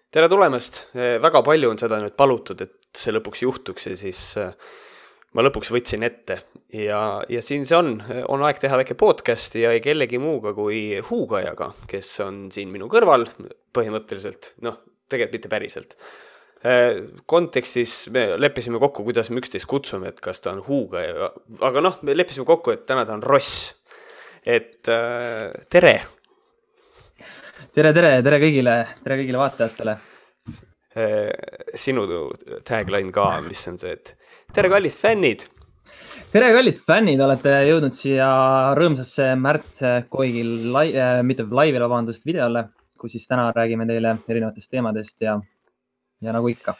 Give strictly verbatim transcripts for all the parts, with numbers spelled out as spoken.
Tere tulemast! Väga palju on seda nüüd palutud, et see lõpuks juhtuks ja siis äh, ma lõpuks võtsin ette. Ja, ja siin see on, on aeg teha väike podcast ja ei kellegi muuga kui Huugajaga, kes on siin minu kõrval põhimõtteliselt, noh, tegelikult mitte päriselt. Äh, Kontekstis me leppisime kokku, kuidas me üksteist kutsume, et kas ta on Huugaja, aga noh, me leppisime kokku, et täna ta on Ross. Et äh, tere! Tere, tere, tere kõigile, tere kõigile vaatajatele. Sinu tagline ka, mis on see, et tere kallid fännid. Tere kallid fännid, olete jõudnud siia rõõmsasse Märt Koigil, lai, äh, mitte laivile vabandust videole, kus siis täna räägime teile erinevatest teemadest ja, ja nagu ikka.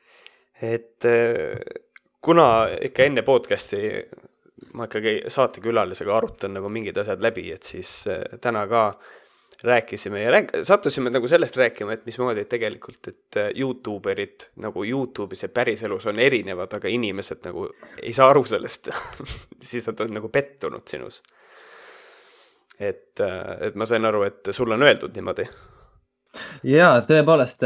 Et kuna ikka enne podcasti ma ikkagi saatekülalisega arutan nagu mingid asjad läbi, et siis täna ka rääkisime ja rääk sattusime nagu sellest rääkima, et mismoodi tegelikult, et YouTuberid nagu YouTube'is ja päriselus on erinevad, aga inimesed nagu ei saa aru sellest. Siis nad on nagu pettunud sinus. Et, et ma sain aru, et sul on öeldud niimoodi. Jaa, tõepoolest.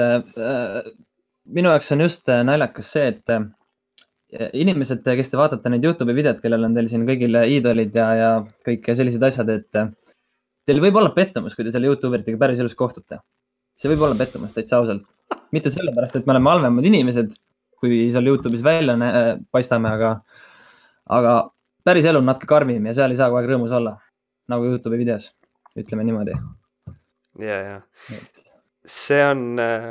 Minu jaoks on just naljakas see, et inimesed, kes te vaatate neid YouTube'i videod, kellel on teil siin kõigil iidolid ja, ja kõik sellised asjad, et teil võib olla pettumus, kui te selle YouTuberitega päris elus kohtute. See võib olla pettumus, täitsa ausalt. Mitte sellepärast, et me oleme halvemad inimesed, kui seal YouTube'is välja paistame, aga, aga päris elu on natuke karmim ja seal ei saa kogu aeg rõõmus olla, nagu YouTube'i videos, ütleme niimoodi. Ja, ja. See on,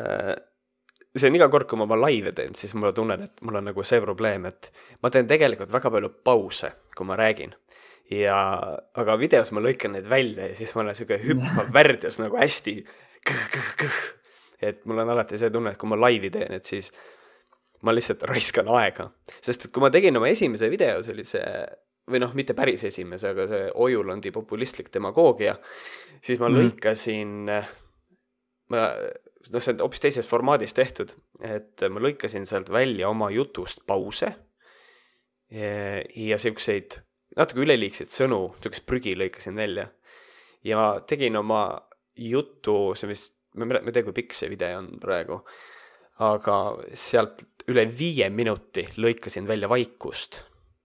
see on iga kord, kui ma oma laive teen, siis mulle tunnen, et mul on nagu see probleem, et ma teen tegelikult väga palju pause, kui ma räägin. Ja, aga videos ma lõikan neid välja ja siis ma olen selline hüppav värdjas nagu hästi kõh, kõh, kõh. Et mul on alati see tunne, et kui ma laivi teen, et siis ma lihtsalt raiskan aega. Sest et kui ma tegin oma esimese video, see oli see, või noh, mitte päris esimese, aga see Ojulandi populistlik demagoogia, siis ma lõikasin, ma, no see on hoopis teises formaadis tehtud, et ma lõikasin sealt välja oma jutust pause ja, ja selliseid natuke üleliikseid sõnu, tükks prügi lõikasin välja. Ja ma tegin oma juttu, see vist, ma ei tea, kui pikk see video on praegu, aga sealt üle viie minuti lõikasin välja vaikust.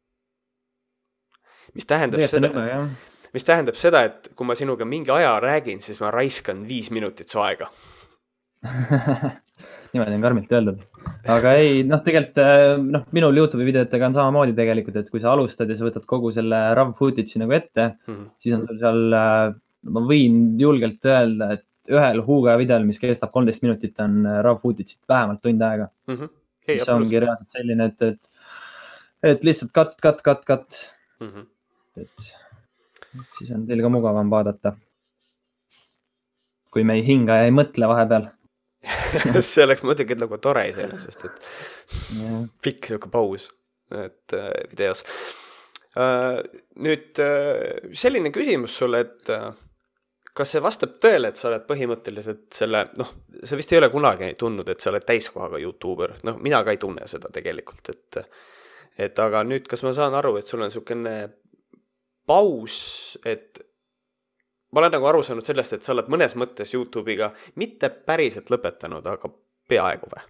Mis tähendab seda, nõme, mis tähendab seda, et kui ma sinuga mingi aja räägin, siis ma raiskan viis minutit su aega. Niimoodi on karmilt öeldud. Aga ei, noh, tegelikult noh, minul YouTube'i videotega on samamoodi tegelikult, et kui sa alustad ja sa võtad kogu selle raw footage'i nagu ette, mm-hmm. siis on sul seal, ma võin julgelt öelda, et ühel Huugaja videol, mis kestab kolmteist minutit, on raw footage'it vähemalt tund aega. Mm-hmm. Hey, mis ongi reaalselt selline, et, et, et lihtsalt cut, cut, cut, cut. Mm-hmm. Et, et siis on teil ka mugavam vaadata. Kui me ei hinga ja ei mõtle vahepeal. See oleks muidugi nagu tore iseenesest, et yeah. Pikk selline paus et, äh, videos. Äh, nüüd äh, selline küsimus sulle, et äh, kas see vastab tõele, et sa oled põhimõtteliselt selle, noh, sa vist ei ole kunagi tundnud, et sa oled täiskohaga YouTuber. Noh, mina ka ei tunne seda tegelikult, et, et aga nüüd, kas ma saan aru, et sul on selline paus, et ma olen nagu aru saanud sellest, et sa oled mõnes mõttes YouTube'iga mitte päriselt lõpetanud, aga peaaegu või?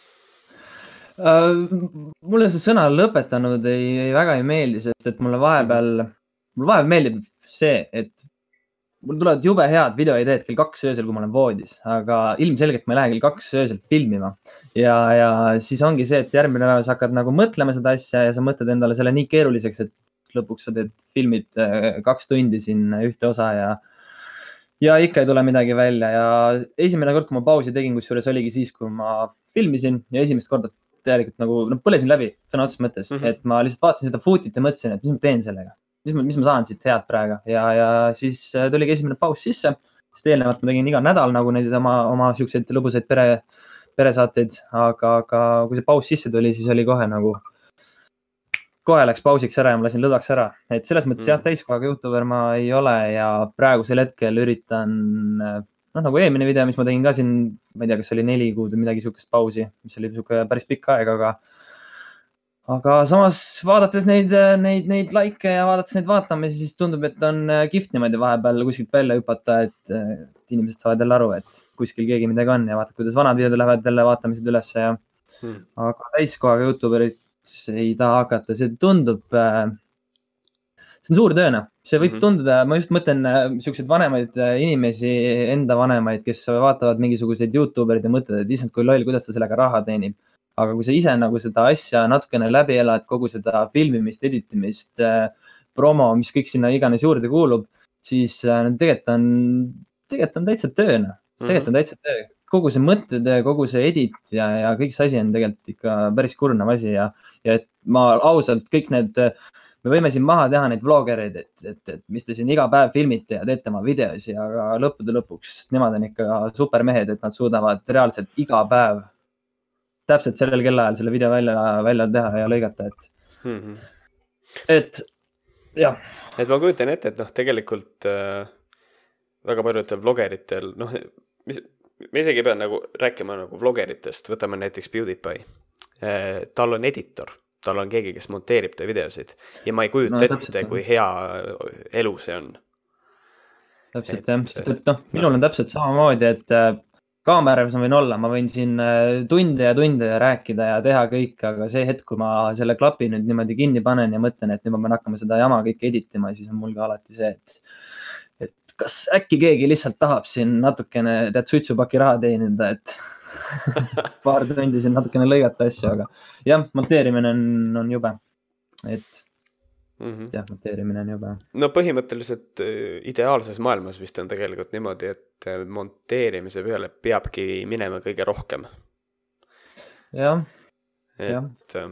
Uh, mulle see sõna lõpetanud ei, ei väga ei meeldi, sest et mulle vahepeal, mulle vahepeal meeldib see, et mul tulevad jube head videoideed kell kaks öösel, kui ma olen voodis, aga ilmselgelt ma ei lähe kell kaks öösel filmima. Ja, ja siis ongi see, et järgmine päev sa hakkad nagu mõtlema seda asja ja sa mõtled endale selle nii keeruliseks, et lõpuks sa teed filmid kaks tundi siin ühte osa ja Ja ikka ei tule midagi välja ja esimene kord, kui ma pausi tegin, kus juures oligi siis, kui ma filmisin ja esimest korda tegelikult nagu no, põlesin läbi sõna otseses mõttes, mm -hmm. et ma lihtsalt vaatasin seda footit ja mõtlesin, et mis ma teen sellega, mis ma, mis ma saan siit head praegu ja, ja siis tuligi esimene paus sisse, sest eelnevalt ma tegin iga nädal nagu neid oma, oma siukseid lõbusaid pere, peresaateid, aga, aga kui see paus sisse tuli, siis oli kohe nagu kohe läks pausiks ära ja ma lasin lõdvaks ära. Et selles mõttes jah, täiskohaga YouTuber ma ei ole ja praegusel hetkel üritan, noh nagu eelmine video, mis ma tegin ka siin, ma ei tea, kas oli neli kuud või midagi siukest pausi, mis oli siuke päris pikk aeg, aga aga samas vaadates neid, neid, neid like ja vaadates neid vaatamisi, siis tundub, et on kihvt niimoodi vahepeal kuskilt välja hüpata, et inimesed saavad jälle aru, et kuskil keegi midagi on ja vaatad, kuidas vanad videod lähevad jälle vaatamised üles ja hmm. aga täiskohaga YouTuberit ei taha hakata, see tundub, see on suur tööna, see võib hmm. tunduda, ma just mõtlen siukseid vanemaid inimesi, enda vanemaid, kes vaatavad mingisuguseid YouTuberid ja mõtlevad, et issand, kui loll, kuidas ta sellega raha teenib. Aga kui sa ise nagu seda asja natukene läbi elad, kogu seda filmimist, editimist, promo, mis kõik sinna iganes juurde kuulub, siis tegelikult on, tegelikult on täitsa tööna. Tegelikult on täitsa töö. Kogu see mõttetöö, kogu see edit ja, ja kõik see asi on tegelikult ikka päris kurnav asi ja, ja et ma ausalt kõik need, me võime siin maha teha neid vlogereid, et, et, et mis te siin iga päev filmite ja teete oma videosi, aga lõppude lõpuks nemad on ikka supermehed, et nad suudavad reaalselt iga päev täpselt sellel kellaajal selle video välja, välja teha ja lõigata, et, mm-hmm. et jah. Et ma kujutan ette, et noh, tegelikult äh, väga paljudel vlogeritel, noh, mis, me isegi ei pea nagu rääkima nagu vlogeritest, võtame näiteks PewDiePie. Äh, tal on editor, tal on keegi, kes monteerib ta videosid ja ma ei kujuta no, ette, täpselt, kui hea elu see on. Täpselt, jah, sest et noh, minul on täpselt samamoodi, et äh, kaameras ma võin olla, ma võin siin tunde ja tunde rääkida ja teha kõik, aga see hetk, kui ma selle klapi nüüd niimoodi kinni panen ja mõtlen, et nüüd ma pean hakkama seda jama kõik editima, siis on mul ka alati see, et, et kas äkki keegi lihtsalt tahab siin natukene tead suitsupaki raha teenida, et paar tundi siin natukene lõigata asju, aga jah, monteerimine on, on jube, et mm-hmm. jah, monteerimine on jube. No põhimõtteliselt ideaalses maailmas vist on tegelikult niimoodi, et monteerimise peale peabki minema kõige rohkem. Jah, et, jah.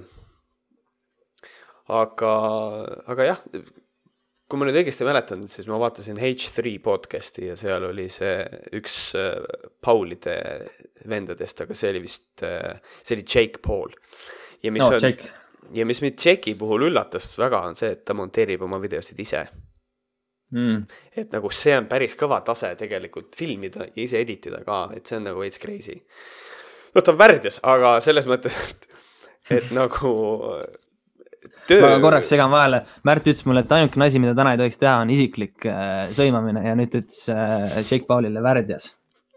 Aga, aga jah, kui ma nüüd õigesti mäletan, siis ma vaatasin H three podcasti ja seal oli see üks Paulide vendadest, aga see oli vist, see oli Jake Paul. Ja mis, no, on, Jake. ja mis mind Jake'i puhul üllatas väga on see, et ta monteerib oma videosid ise. Mm. Et nagu see on päris kõva tase tegelikult filmida ja ise editida ka, et see on nagu veits crazy. No ta on värdjas, aga selles mõttes, et, et nagu töö... Ma korraks segan vahele. Märt ütles mulle, et ainukene asi, mida täna ei tohiks teha, on isiklik äh, sõimamine ja nüüd ütles äh, Jake Paulile värdjas.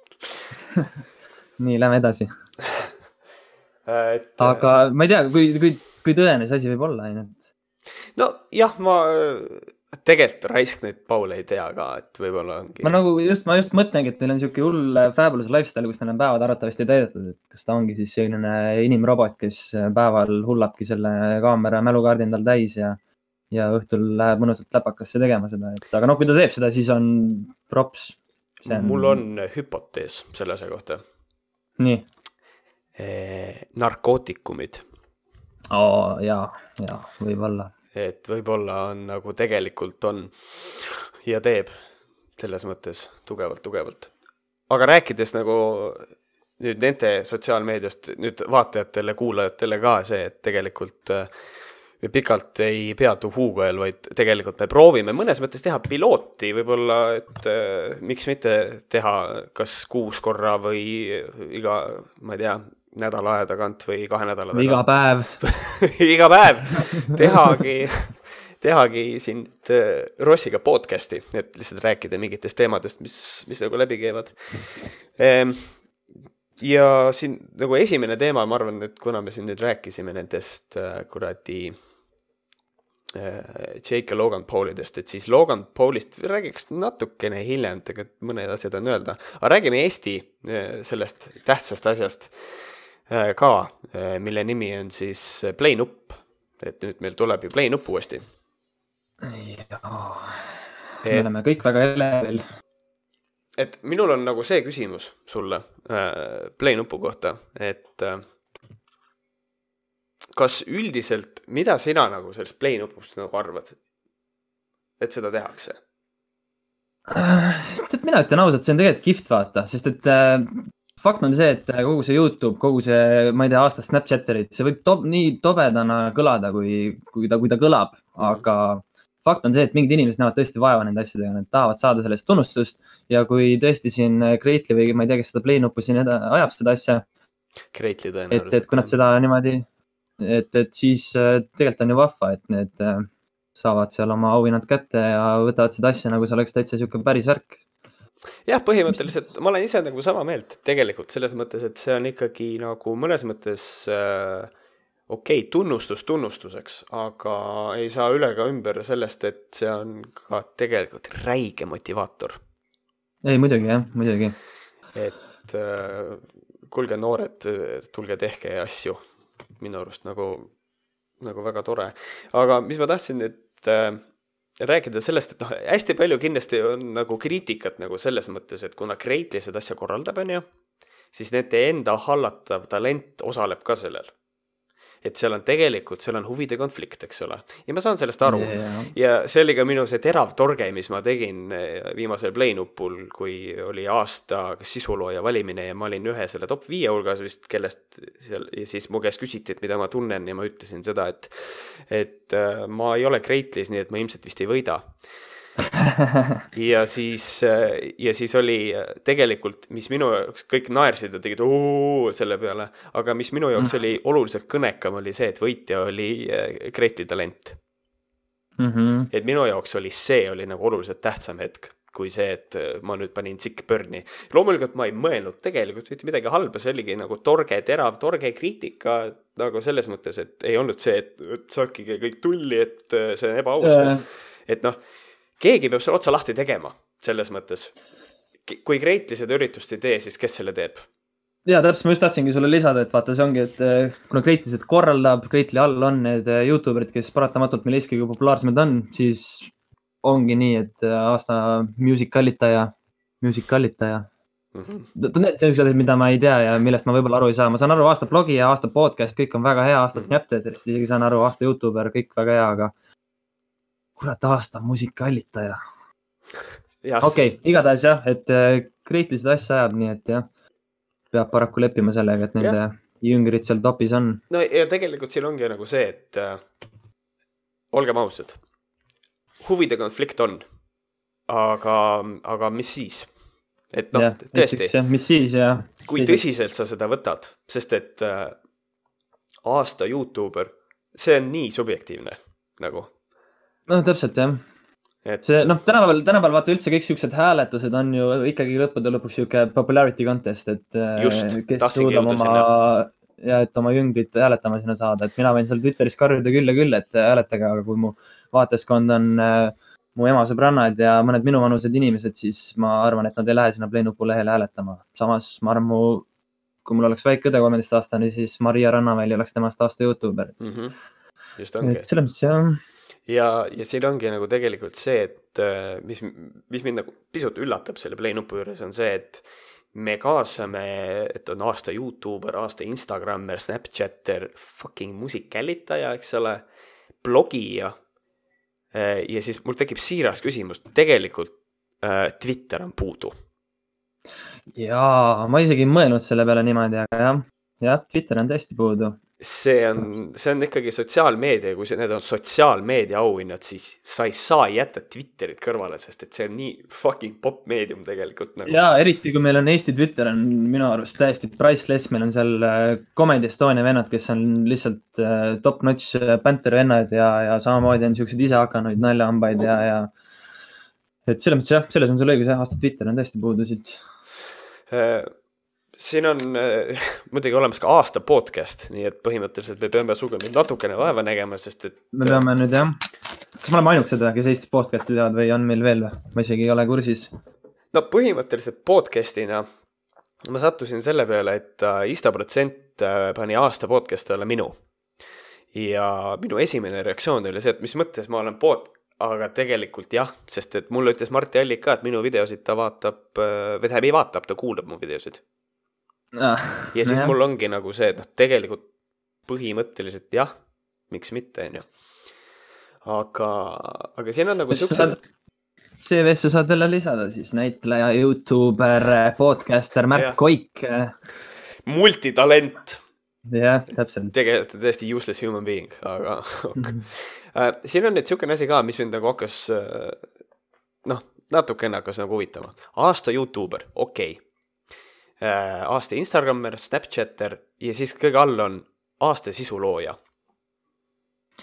Nii, lähme edasi. Et, aga ma ei tea, kui, kui, kui tõene see asi võib olla ainult. No jah, ma... Tegelikult raisk neid Paule ei tea ka, et võib-olla ongi... Ma nagu just, ma just mõtlengi, et neil on siuke hull fabulous lifestyle, kus neil on päevad arvatavasti täidetud, et kas ta ongi siis selline inimrobot, kes päeval hullabki selle kaamera mälukaardi endal täis ja, ja õhtul läheb mõnusalt läpakasse tegema seda. Et, aga noh, kui ta teeb seda, siis on props. On... Mul on hüpotees selle asja kohta. Nii. E, narkootikumid. Oo, jaa, jaa, võib olla. Et võib-olla on nagu tegelikult on ja teeb selles mõttes tugevalt, tugevalt. Aga rääkides nagu nüüd nende sotsiaalmeediast, nüüd vaatajatele, kuulajatele ka see, et tegelikult me pikalt ei peatu Hugoel, vaid tegelikult me proovime mõnes mõttes teha pilooti, võib-olla, et äh, miks mitte teha kas kuus korra või iga, ma ei tea, nädala aja tagant või kahe nädala tagant. Iga päev. Iga päev. Tehagi, tehagi siin Rossiga podcasti, et lihtsalt rääkida mingitest teemadest, mis, mis nagu läbi käivad. Ja siin nagu esimene teema, ma arvan, et kuna me siin nüüd rääkisime nendest kuradi Jake ja Logan Paulidest, et siis Logan Paulist räägiks natukene hiljem, tegelikult mõned asjad on öelda. Aga räägime Eesti sellest tähtsast asjast ka, mille nimi on siis Play nupp, et nüüd meil tuleb ju Play nupp uuesti. Jaa, me oleme kõik väga elevil. Et minul on nagu see küsimus sulle Play nupu kohta, et kas üldiselt, mida sina nagu sellest Play nupust nagu arvad, et seda tehakse? Et mina ütlen ausalt, see on tegelikult kihvt vaata, sest et fakt on see, et kogu see YouTube, kogu see, ma ei tea, aasta Snapchatterid, see võib to- nii tobedana kõlada, kui, kui, ta, kui ta kõlab, aga fakt on see, et mingid inimesed näevad tõesti vaeva nende asjadega, nad tahavad saada sellest tunnustust ja kui tõesti siin Kreitli või ma ei tea, kes seda Play nuppu siin eda, ajab seda asja, Kreitli et, et kui nad seda niimoodi, et, et siis tegelikult on ju vahva, et need saavad seal oma auhinnad kätte ja võtavad seda asja, nagu see oleks täitsa siuke päris värk. jah, põhimõtteliselt ma olen ise nagu sama meelt tegelikult selles mõttes, et see on ikkagi nagu mõnes mõttes äh, okei, okay, tunnustus tunnustuseks, aga ei saa üle ka ümber sellest, et see on ka tegelikult räige motivaator. Ei, muidugi jah, muidugi. Et äh, kuulge noored, tulge tehke asju. Minu arust nagu, nagu väga tore. Aga mis ma tahtsin nüüd äh, rääkida sellest, et noh, hästi palju kindlasti on nagu kriitikat nagu selles mõttes, et kuna Greatly seda asja korraldab, on ju, siis nende enda hallatav talent osaleb ka sellel. Et seal on tegelikult, seal on huvide konflikt, eks ole. Ja ma saan sellest aru. Yeah. Ja see oli ka minu see terav torge, mis ma tegin viimasel Play-nupul, kui oli aasta sisulooja valimine ja ma olin ühe selle top viie hulgas vist, kellest seal, ja siis mu käest küsiti, et mida ma tunnen ja ma ütlesin seda, et, et ma ei ole Greatlys, nii et ma ilmselt vist ei võida. ja siis ja siis oli tegelikult, mis minu jaoks kõik naersid ja tegid ooo selle peale, aga mis minu jaoks oli oluliselt kõnekam oli see, et võitja oli Greatly talent. Mm-hmm. Et minu jaoks oli see oli nagu oluliselt tähtsam hetk kui see, et ma nüüd panin Sick Burni. Loomulikult ma ei mõelnud tegelikult mitte midagi halba, see oligi nagu torge, terav, torge kriitika nagu selles mõttes, et ei olnud see, et, et saakige kõik tulli, et see on ebaaus. Yeah. Et noh, keegi peab selle otsa lahti tegema, selles mõttes. Kui Greatly seda üritust ei tee, siis kes selle teeb? Ja täpselt, ma just tahtsingi sulle lisada, et vaata, see ongi, et kuna Greatly seda korraldab, Greatly all on need YouTuberid, kes paratamatult meil Eestiga populaarsemad on, siis ongi nii, et aasta muusikalitaja, muusikalitaja. Mm-hmm. Need on sellised, mida ma ei tea ja millest ma võib-olla aru ei saa. Ma saan aru, aasta blogi ja aasta podcast, kõik on väga hea, aasta Snapchatist, isegi saan aru, aasta YouTuber, kõik väga hea, aga kurat aasta muusikallitaja. Okei, okay, igatahes jah, et Greatly seda asja ajab, nii et jah, peab paraku leppima sellega, et nende ja. Jüngrid seal topis on. No ja tegelikult siin ongi nagu see, et äh, olgem ausad, huvide konflikt on, aga, aga mis siis? Et noh, tõesti, ja, mis siis ja kui tõsiselt sa seda võtad, sest et äh, aasta YouTuber, see on nii subjektiivne nagu. No täpselt jah. Et... See, noh, tänapäeval, tänapäeval vaata üldse kõik siuksed hääletused on ju ikkagi lõppude lõpuks siuke popularity contest, et just, kes suudab oma, ja, et oma jüngrid hääletama sinna saada, et mina võin seal Twitteris karjuda küll ja küll, et hääletage, aga kui mu vaateskond on äh, mu ema sõbrannad ja mõned minu vanused inimesed, siis ma arvan, et nad ei lähe sinna Play-nupu lehele hääletama. Samas ma arvan, mu, kui mul oleks väike õde kolmeteist aastane, siis Maria Rannaväli oleks temast aasta YouTuber. Mm-hmm. Just ongi. Et selles mõttes jah. Ja, ja siin ongi nagu tegelikult see, et mis, mis mind nagu pisut üllatab selle Play-nupu juures on see, et me kaasame, et on aasta YouTuber, aasta Instagrammer, Snapchatter, fucking muusikälitaja, eks ole, blogija. Ja siis mul tekib siiras küsimus, tegelikult äh, Twitter on puudu. Jaa, ma isegi ei mõelnud selle peale niimoodi, aga jah, jah, Twitter on tõesti puudu. See on, see on ikkagi sotsiaalmeedia, kui see, need on sotsiaalmeedia auhinnad, siis sa ei saa jätta Twitterit kõrvale, sest et see on nii fucking pop meedium tegelikult. Nagu. Jaa, eriti kui meil on Eesti Twitter on minu arust täiesti priceless, meil on seal Comedy Estonia vennad, kes on lihtsalt top notch Panther vennad ja, ja samamoodi on siuksed ise hakanud naljahambaid ja, ja et selles mõttes jah, selles on sul õigus, jah, aasta Twitter on tõesti puudusid. Siin on äh, muidugi olemas ka aasta podcast, nii et põhimõtteliselt me peame suga nüüd natukene vaeva nägema, sest et... Me peame nüüd jah. Kas me oleme ainukesed, kes Eesti podcasti teavad või on meil veel või? Ma isegi ei ole kursis. No põhimõtteliselt podcastina ma sattusin selle peale, et Ista protsent pani aasta podcasti alla minu. Ja minu esimene reaktsioon oli see, et mis mõttes ma olen pod... Aga tegelikult jah, sest et mulle ütles Marti Allik ka, et minu videosid ta vaatab, või ta ei vaatab, ta kuulab mu videosid. Ah, ja siis no mul ongi nagu see, et noh, tegelikult põhimõtteliselt jah, miks mitte, on ju. Aga, aga siin on nagu siukse... C V-sse saad jälle lisada siis näitleja, YouTuber, podcaster, Märk Koik. Multitalent. Jah, täpselt. Tegelikult täiesti useless human being, aga mm-hmm. siin on nüüd siukene asi ka, mis mind nagu hakkas, noh, natukene hakkas nagu huvitama. Aasta YouTuber, okei. Okay. Aasta Instagrammer, Snapchatter ja siis kõige all on aasta sisulooja.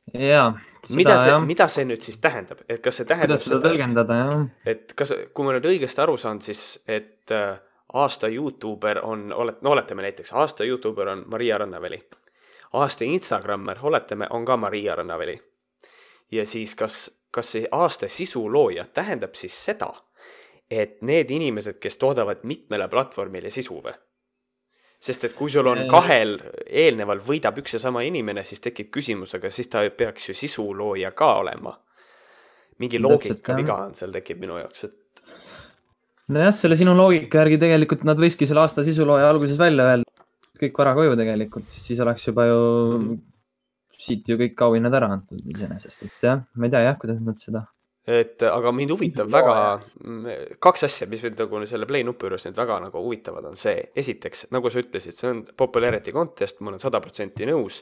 Jaa, mida seda see, jah. mida see nüüd siis tähendab, et kas see tähendab Kuidas seda seda, tõlgendada, jah? et kas, kui ma nüüd õigesti aru saan, siis, et äh, aasta YouTuber on, olet, no oletame näiteks, aasta YouTuber on Maria Rannaväli. Aasta Instagrammer, oletame, on ka Maria Rannaväli. Ja siis kas, kas see aasta sisu looja tähendab siis seda, et need inimesed, kes toodavad mitmele platvormile sisu või? Sest et kui sul on kahel eelneval võidab üks ja sama inimene, siis tekib küsimus, aga siis ta peaks ju sisu looja ka olema. Mingi loogika viga on seal tekib minu jaoks, et... No jah, selle sinu loogika järgi tegelikult nad võiski selle aasta sisulooja alguses välja öelda kõik vara koju tegelikult, siis oleks juba ju mm. siit ju kõik auhinnad ära antud iseenesest, et jah, ma ei tea jah, kuidas nad seda... Et, aga mind huvitab väga, kaks asja, mis mind nagu selle play nupu juures nüüd väga nagu huvitavad on see, esiteks, nagu sa ütlesid, see on popularity contest, ma olen sada protsenti nõus.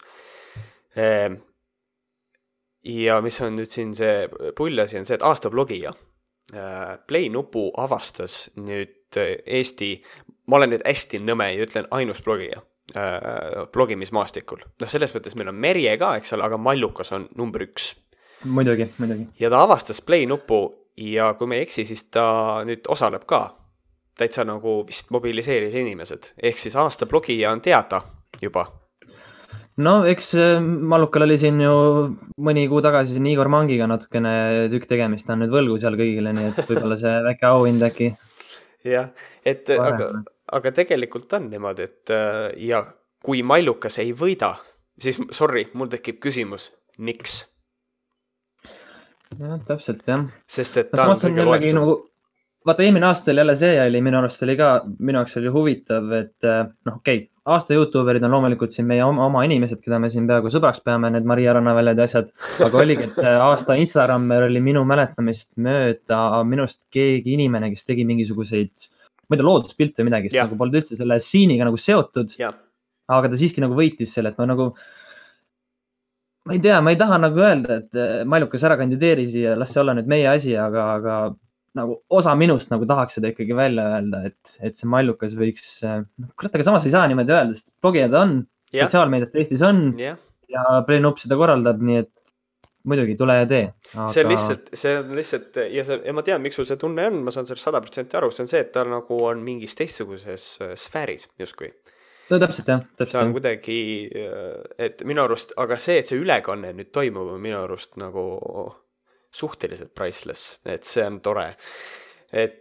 Ja mis on nüüd siin see pullasi on see, et aasta blogija. Play nupu avastas nüüd Eesti, ma olen nüüd hästi nõme ja ütlen ainus blogija blogimismaastikul. No selles mõttes meil on Merje ka, eks ole, aga Mallukas on number üks. Muidugi, muidugi. Ja ta avastas play nupu ja kui me ei eksi, siis ta nüüd osaleb ka. Täitsa nagu vist mobiliseeris inimesed. Ehk siis aasta blogija on teada juba. No eks Mallukal oli siin ju mõni kuu tagasi siin Igor Mangiga natukene tükk tegemist. Ta on nüüd võlgu seal kõigile, nii et võib-olla see väike auhind äkki. Jah, et aga, aga tegelikult on niimoodi, et ja kui Mallukas ei võida, siis sorry, mul tekib küsimus, miks? Jah, täpselt, jah. Sest et ta on kõige loetud. Nagu, vaata, eelmine aastal jälle see oli, minu arust oli ka, minu jaoks oli huvitav, et noh, okei, okay, aasta YouTuberid on loomulikult siin meie oma, oma inimesed, keda me siin peaaegu sõbraks peame, need Maria Rannaväljad ja asjad, aga oligi, et aasta Instagrammer oli minu mäletamist mööda minust keegi inimene, kes tegi mingisuguseid, ma ei tea, looduspilte või midagi, sest nagu polnud üldse selle siiniga nagu seotud, ja. Aga ta siiski nagu võitis selle, et ma nagu ma ei tea, ma ei taha nagu öelda, et Mallukas ära kandideeris ja las see olla nüüd meie asi, aga, aga nagu osa minust nagu tahaks seda ikkagi välja öelda, et, et see Mallukas võiks, kurat, aga samas ei saa niimoodi öelda, sest blogijad on, ja. Sotsiaalmeediast Eestis on ja, ja Play Nup seda korraldab, nii et muidugi tule ja tee. Aga... See on lihtsalt, see on lihtsalt ja, see, ja ma tean, miks sul see tunne on, ma saan sellest sada protsenti aru, see on see, et ta nagu on mingis teistsuguses sfääris justkui. No täpselt jah, täpselt. See on kuidagi, et minu arust, aga see, et see ülekanne nüüd toimub, on minu arust nagu suhteliselt priceless, et see on tore. Et,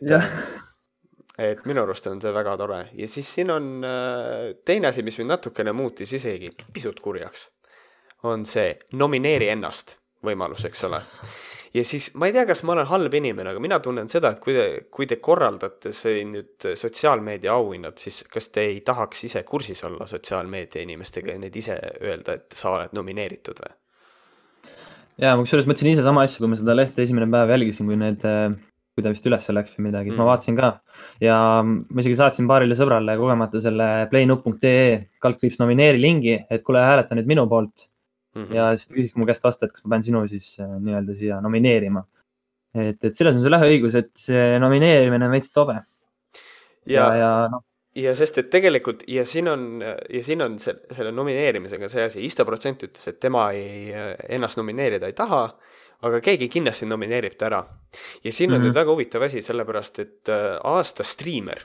et minu arust on see väga tore. Ja siis siin on teine asi, mis mind natukene muutis isegi pisut kurjaks, on see nomineeri ennast võimalus, eks ole. Ja siis ma ei tea, kas ma olen halb inimene, aga mina tunnen seda, et kui te, kui te korraldate see nüüd sotsiaalmeedia auhinnad, siis kas te ei tahaks ise kursis olla sotsiaalmeedia inimestega ja neid ise öelda, et sa oled nomineeritud või? Jaa, ma kusjuures mõtlesin ise sama asja, kui ma seda lehte esimene päev jälgisin, kui need, kui ta vist üles läks või midagi, siis mm. ma vaatasin ka. Ja ma isegi saatsin paarile sõbrale kogemata selle playnup punkt ee kaldkriips nomineeri lingi, et kuule hääleta nüüd minu poolt. Mm-hmm. Ja siis ta küsiks mu käest vastu, et kas ma pean sinu siis nii-öelda siia nomineerima. Et, et selles on see lähe õigus, et see nomineerimine on veits tobe. Ja, ja, ja, no. ja sest, et tegelikult, ja siin on, ja siin on selle, selle nomineerimisega see asi, Ista protsent ütles, et tema ei, ennast nomineerida ei taha, aga keegi kindlasti nomineerib ta ära. Ja siin on mm-hmm. nüüd väga huvitav asi, sellepärast, et aasta striimer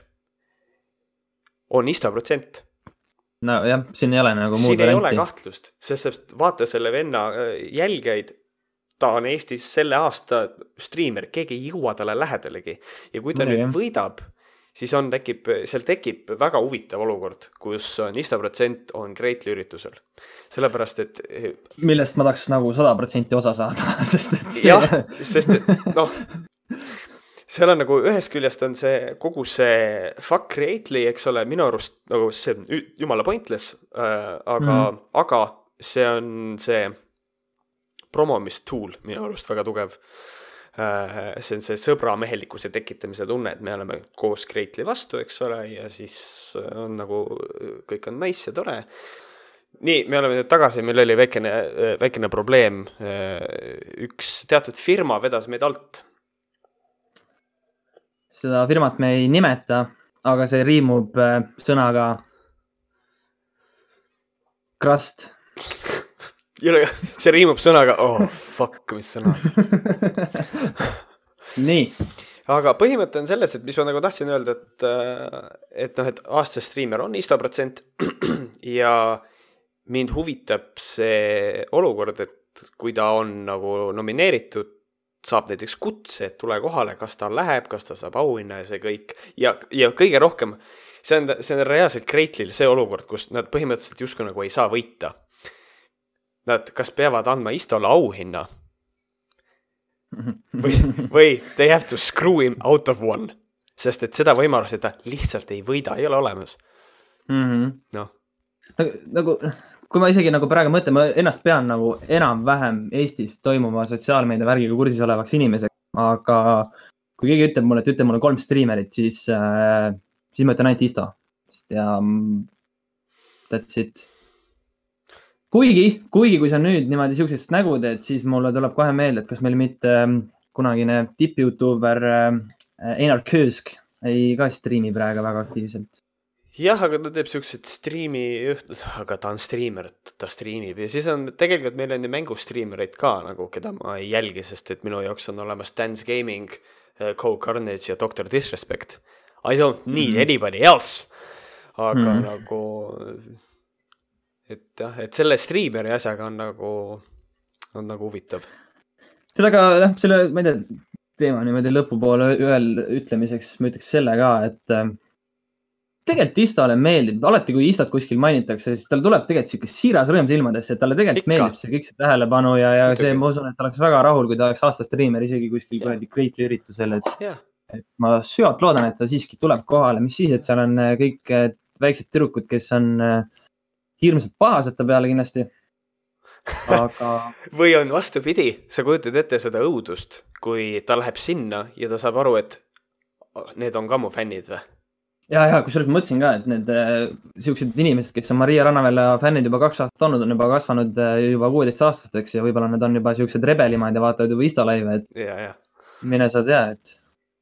on Ista protsent. No jah, siin ei ole nagu muud siin ei varianti. Ole kahtlust, sest vaata selle venna jälgeid, ta on Eestis selle aasta striimer, keegi ei jõua talle lähedalegi. Ja kui ta no, nüüd jah. Võidab, siis on, tekib, seal tekib väga huvitav olukord, kus Ista protsent on Greatly üritusel. Sellepärast, et... Millest ma tahaks nagu sada protsenti osa saada, sest et see... jah, sest et noh... Seal on nagu ühest küljest on see kogu see fuck Greatly, eks ole, minu arust nagu see jumala pointless, äh, aga, mm. aga see on see promomistool minu arust väga tugev. Äh, see on see sõbramehelikkuse tekitamise tunne, et me oleme koos Greatly vastu, eks ole, ja siis on nagu kõik on nice ja tore. Nii, me oleme nüüd tagasi, meil oli väikene, väikene probleem. Üks teatud firma vedas meid alt. Seda firmat me ei nimeta, aga see riimub sõnaga crust. see riimub sõnaga, oh fuck, mis sõna. Nii. Aga põhimõte on selles, et mis ma nagu tahtsin öelda, et, et, noh, et aasta striimer on isto protsent ja mind huvitab see olukord, et kui ta on nagu nomineeritud, saab näiteks kutse, et tule kohale, kas ta läheb, kas ta saab auhinna ja see kõik. Ja, ja kõige rohkem, see on, see on reaalselt Greitlil see olukord, kus nad põhimõtteliselt justkui nagu ei saa võita. Nad kas peavad andma istole auhinna või, või they have to screw him out of one, sest et seda võimalust, et ta lihtsalt ei võida, ei ole olemas. Mm-hmm. Noh. Nagu, nagu, kui ma isegi nagu praegu mõtlen, ma ennast pean nagu enam-vähem Eestis toimuma sotsiaalmeedia värgiga kursis olevaks inimeseks, aga kui keegi ütleb mulle, et ütleb mulle kolm streamerit, siis, äh, siis ma ütlen ainult isto. Ja that's it. Kuigi, kuigi kui sa nüüd niimoodi siuksest nägu teed, siis mulle tuleb kohe meelde, et kas meil mitte kunagine tipp-youtuber Einar Köösk ei ka striimi praegu väga aktiivselt. Jah, aga ta teeb siuksed striimi, aga ta on striimer, ta striimib ja siis on tegelikult meil on ju mängustriimereid ka, nagu keda ma ei jälgi, sest et minu jaoks on olemas Dance Gaming, Co Carnage ja doktor Disrespect. I don't need mm-hmm. anybody else. Aga mm-hmm. nagu... Et, jah, et selle streameri asjaga on nagu, on nagu huvitav. Seda ka, jah, selle, ma ei tea, teema niimoodi lõpupoole ühel ütlemiseks, ma ütleks selle ka, et äh, tegelikult Istole meeldib, alati kui Istot kuskil mainitakse, siis tal tuleb tegelikult siuke siiras rõõm silmadesse, et talle tegelikult Ikka. meeldib see kõik see tähelepanu ja, ja see, ma usun, et ta oleks väga rahul, kui ta oleks aasta streamer isegi kuskil kuradi Greatli üritusel, et, et ma süvalt loodan, et ta siiski tuleb kohale, mis siis, et seal on kõik väiksed türukud, kes on hirmsad pahased ta peale kindlasti. Aga... või on vastupidi, sa kujutad ette seda õudust, kui ta läheb sinna ja ta saab aru, et need on ka mu fännid või? Ja, ja, kusjuures ma mõtlesin ka, et need äh, siuksed inimesed, kes on Maria Rannavella fännid juba kaks aastat olnud, on juba kasvanud äh, juba kuueteist aastasteks ja võib-olla need on juba siuksed rebelimad ja vaatavad juba Isto laive, et ja, ja. mine sa tea, et...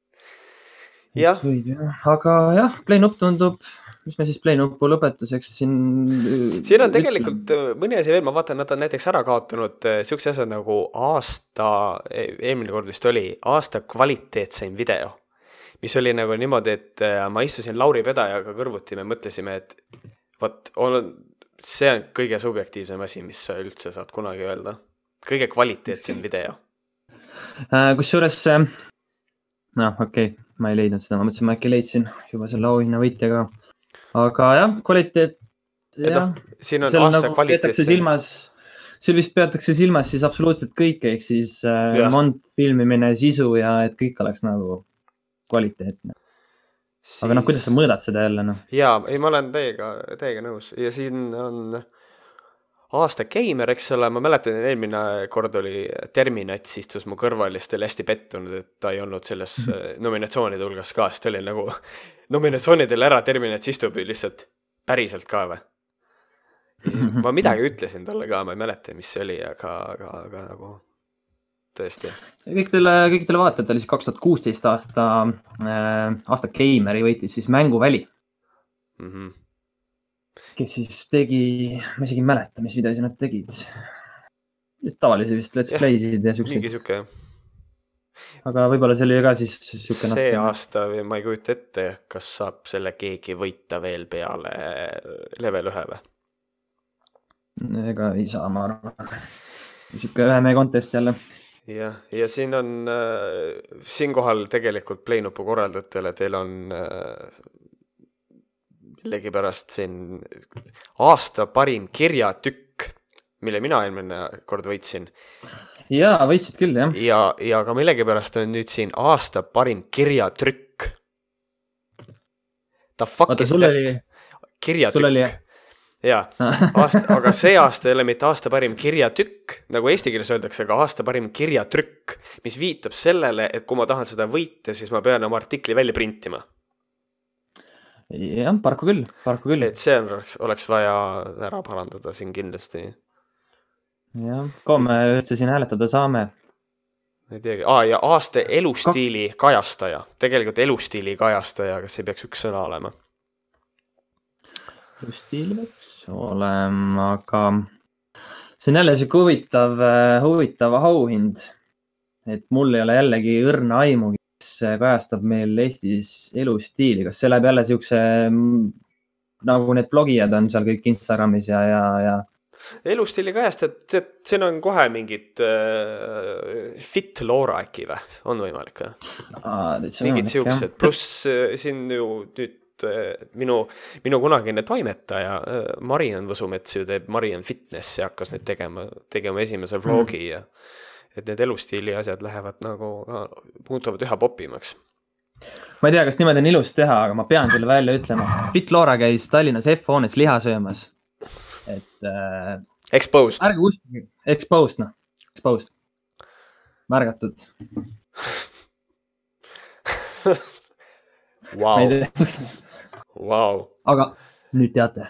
Ja. Aga jah, Play-Nupp tundub... mis me siis Play-Nuppu lõpetuseks siin... Siin on tegelikult mõni asi veel, ma vaatan, nad on näiteks ära kaotanud siukse asja nagu aasta, eelmine kord vist oli, aasta kvaliteetseim video, mis oli nagu niimoodi, et ma istusin Lauri Pedajaga kõrvuti, me mõtlesime, et võt, on, see on kõige subjektiivsem asi, mis sa üldse saad kunagi öelda. Kõige kvaliteetsem video. Kusjuures, noh, okei, okay, ma ei leidnud seda, ma mõtlesin, ma äkki leidsin juba selle auhinna võitjaga. Aga jah, kvaliteet, jah, no, siin on aasta nagu kvaliteetsem. Seal vist peatakse silmas siis absoluutselt kõik, ehk siis äh, mont, filmimine, sisu ja et kõik oleks nagu kvaliteetne. Siis... Aga noh, kuidas sa mõõdad seda jälle? No? Jaa, ei, ma olen teiega, teiega nõus. Ja siin on aasta gamer, eks ole, ma mäletan, et eelmine kord oli Terminats istus mu kõrval ja siis ta oli hästi pettunud, et ta ei olnud selles nominatsioonide hulgas ka, sest ta oli nagu nominatsioonidel ära Terminats istub lihtsalt päriselt ka või. Ja siis ma midagi ütlesin talle ka, ma ei mäleta, mis see oli, aga, aga, aga nagu tõesti. Kõikidele, kõikidele vaatajatele siis kaks tuhat kuusteist aasta, äh, aasta gameri võitis siis Mänguväli. Mhm. Kes siis tegi, ma isegi ei mäleta, mis videosi nad tegid. Tavalisi vist let's playsid ja siukseid. Mingi siuke. Aga võib-olla see oli ka siis siuke... See natuke... aasta, ma ei kujuta ette, kas saab selle keegi võita veel peale level ühe või? Ega ei saa, ma arvan. Siuke ühe meie contest jälle. Ja, ja siin on, äh, siinkohal tegelikult Play-Nupu korraldajatele, teil on... Äh, millegi pärast siin aasta parim kirjatükk, mille mina eelmine kord võitsin. Jaa, võitsid küll, jah. Ja, ja ka millegi pärast on nüüd siin aasta parim kirjatrükk. The fuck Vaata, is that? Oli... Kirjatükk. Oli... Jaa, aasta, aga see aasta ei ole mitte aasta parim kirjatükk, nagu eesti keeles öeldakse, aga aasta parim kirjatrükk, mis viitab sellele, et kui ma tahan seda võita, siis ma pean oma artikli välja printima. Jah, paraku küll, paraku küll. Et see oleks, oleks vaja ära parandada siin kindlasti. Jah, kui me üldse siin hääletada saame. Ei teagi. Aa, ja aasta elustiili kajastaja. Tegelikult elustiili kajastaja, kas ei peaks üks sõna olema? Elustiili peaks olema, aga see on jälle siuke huvitav, huvitav auhind, et mul ei ole jällegi õrna aimugi, kes kajastab meil Eestis elustiili. Kas see läheb jälle siukse, nagu need blogijad on seal kõik Instagramis ja, ja, ja elustiili kajastad, et siin on kohe mingid äh, fit Laura äkki või? On võimalik või? Aa, mingid siuksed, pluss äh, siin ju nüüd äh, minu, minu kunagine toimetaja äh, Marian Võsumets ju teeb Marian Fitness ja hakkas nüüd tegema, tegema esimese vlogi mm. ja et need elustiili asjad lähevad nagu, muutuvad üha popimaks. Ma ei tea, kas niimoodi on ilus teha, aga ma pean selle välja ütlema. Fit Laura käis Tallinnas F-hoones liha söömas. Et äh, exposed. Ärge uskuge, exposed, noh, exposed. Märgatud. Wow. Wow. Aga nüüd teate.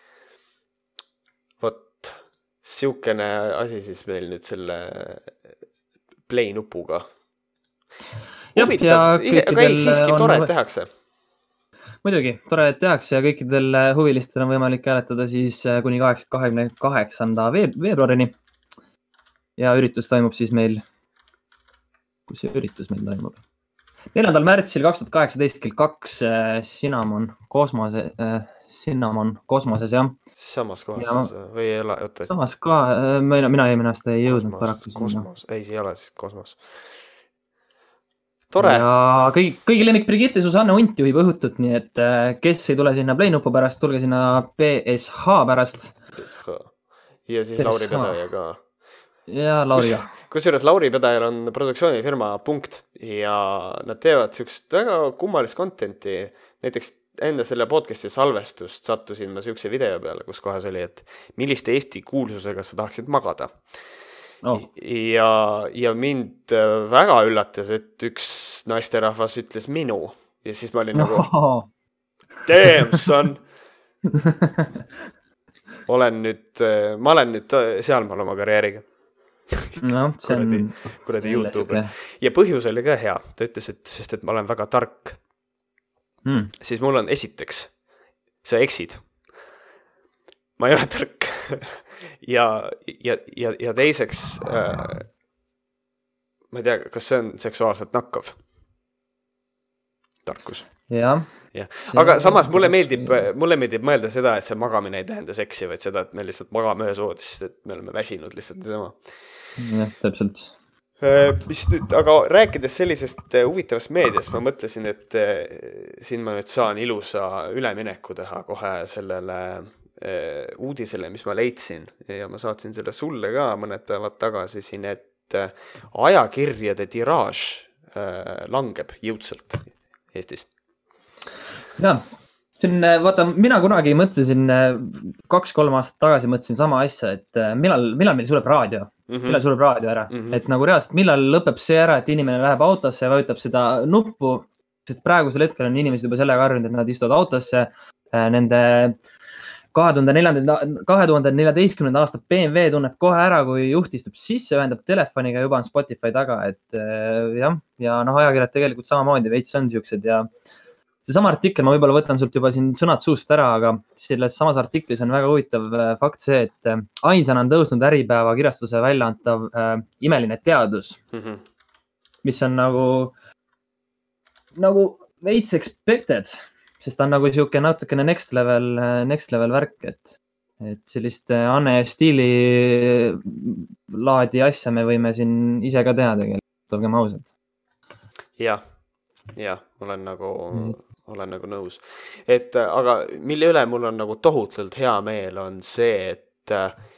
Vot, siukene asi siis meil nüüd selle play nupuga. Huvitav, aga ei siiski tore, et tehakse. Muidugi, tore, et tehakse ja kõikidel huvilistel on võimalik hääletada siis kuni kahekümne kaheksanda veebruarini. Ja üritus toimub siis meil, kus see üritus meil toimub? neljandal märtsil kaks tuhat kaheksateist kell kaks Cinnamon kosmose, Cinnamon kosmoses, jah. Samas kohas ja, või ei ole? Oota, samas ka, mina, mina eelmine aasta ei jõudnud paraku sinna. Ei, see ei ole siis kosmos. Tore. Ja kõigi, kõigi lemmik Brigitte Susanne Unt juhib õhutut, nii et kes ei tule sinna Play-nupu pärast, tulge sinna P S H pärast. P S H. Ja siis P S H. Lauri Pedaja ka. Ja Lauri ka. Kus, kusjuures Lauri Pedajal on produktsioonifirma Punkt ja nad teevad siukest väga kummalist contenti. Näiteks enda selle podcasti salvestust sattusin ma siukse video peale, kus kohas oli, et milliste Eesti kuulsusega sa tahaksid magada. Oh. Ja, ja mind väga üllatas, et üks naisterahvas ütles minu ja siis ma olin nagu oh. Damn, son! olen nüüd, ma olen nüüd sealmaal oma karjääriga. No, see on... kuradi, kuradi YouTuber. Ja põhjus oli ka hea. Ta ütles, et sest et ma olen väga tark. Hmm. Siis mul on esiteks, sa eksid. Ma ei ole tark. Ja, ja, ja, ja teiseks, äh, ma ei tea, kas see on seksuaalselt nakkav tarkus. Ja. Ja. Aga samas mulle meeldib, mulle meeldib mõelda seda, et see magamine ei tähenda seksi, vaid seda, et me lihtsalt magame ühes voodis, et me oleme väsinud lihtsalt niisama. Jah, täpselt. Mis nüüd, aga rääkides sellisest huvitavast meediast, ma mõtlesin, et siin ma nüüd saan ilusa ülemineku teha kohe sellele uudisele, mis ma leidsin ja ma saatsin selle sulle ka mõned päevad tagasi siin, et ajakirjade tiraaž langeb jõudsalt Eestis. Ja, siin, vaata, mina kunagi mõtlesin, kaks-kolm aastat tagasi mõtlesin sama asja, et millal, millal meil sureb raadio, mm-hmm. millal sureb raadio ära, mm-hmm. et nagu reaalselt, millal lõpeb see ära, et inimene läheb autosse ja vajutab seda nuppu, sest praegusel hetkel on inimesed juba sellega arvinud, et nad istuvad autosse, nende kahe tuhande neljateistkümnenda aasta B M W tunneb kohe ära, kui juht istub sisse, ühendab telefoniga, juba on Spotify taga, et jah, ja noh, ajakirjad tegelikult samamoodi veits on siuksed ja see sama artikkel, ma võib-olla võtan sult juba siin sõnad suust ära, aga selles samas artiklis on väga huvitav fakt see, et ainsana on tõusnud Äripäeva kirjastuse väljaantav äh, imeline teadus, mm-hmm. mis on nagu, nagu veits expected, sest ta on nagu siuke natukene next level, next level värk, et, et sellist Anne Stiili laadi asja me võime siin ise ka teha tegelikult, olgem ausad. Jah, jah, olen nagu, mm. olen nagu nõus. Et, aga mille üle mul on nagu tohutult hea meel on see, et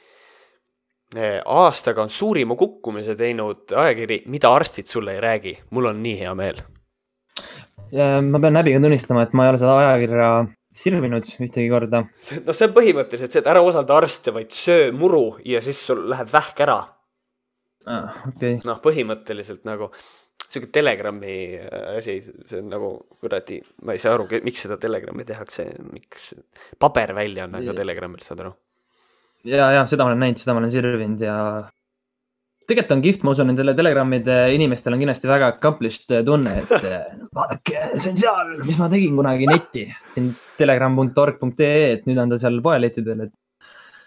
aastaga on suurima kukkumise teinud ajakiri, mida arstid sulle ei räägi. Mul on nii hea meel. Ja ma pean häbiga tunnistama, et ma ei ole seda ajakirja sirvinud ühtegi korda. No see on põhimõtteliselt see, et ära osalda arste, vaid söö muru ja siis sul läheb vähk ära. Ah, okay. Noh, põhimõtteliselt nagu selline Telegrami asi, see on nagu kuradi, ma ei saa aru, miks seda Telegrami tehakse, miks paber välja on, aga Telegramil saad aru. Ja, ja, seda ma olen näinud, seda ma olen sirvinud ja tegelikult on kihvt, ma usun, nendele Telegramide inimestel on kindlasti väga accomplished tunne, et vaadake, see on seal, mis ma tegin kunagi netti, siin telegram punkt org punkt ee, et nüüd on ta seal poelettidel, et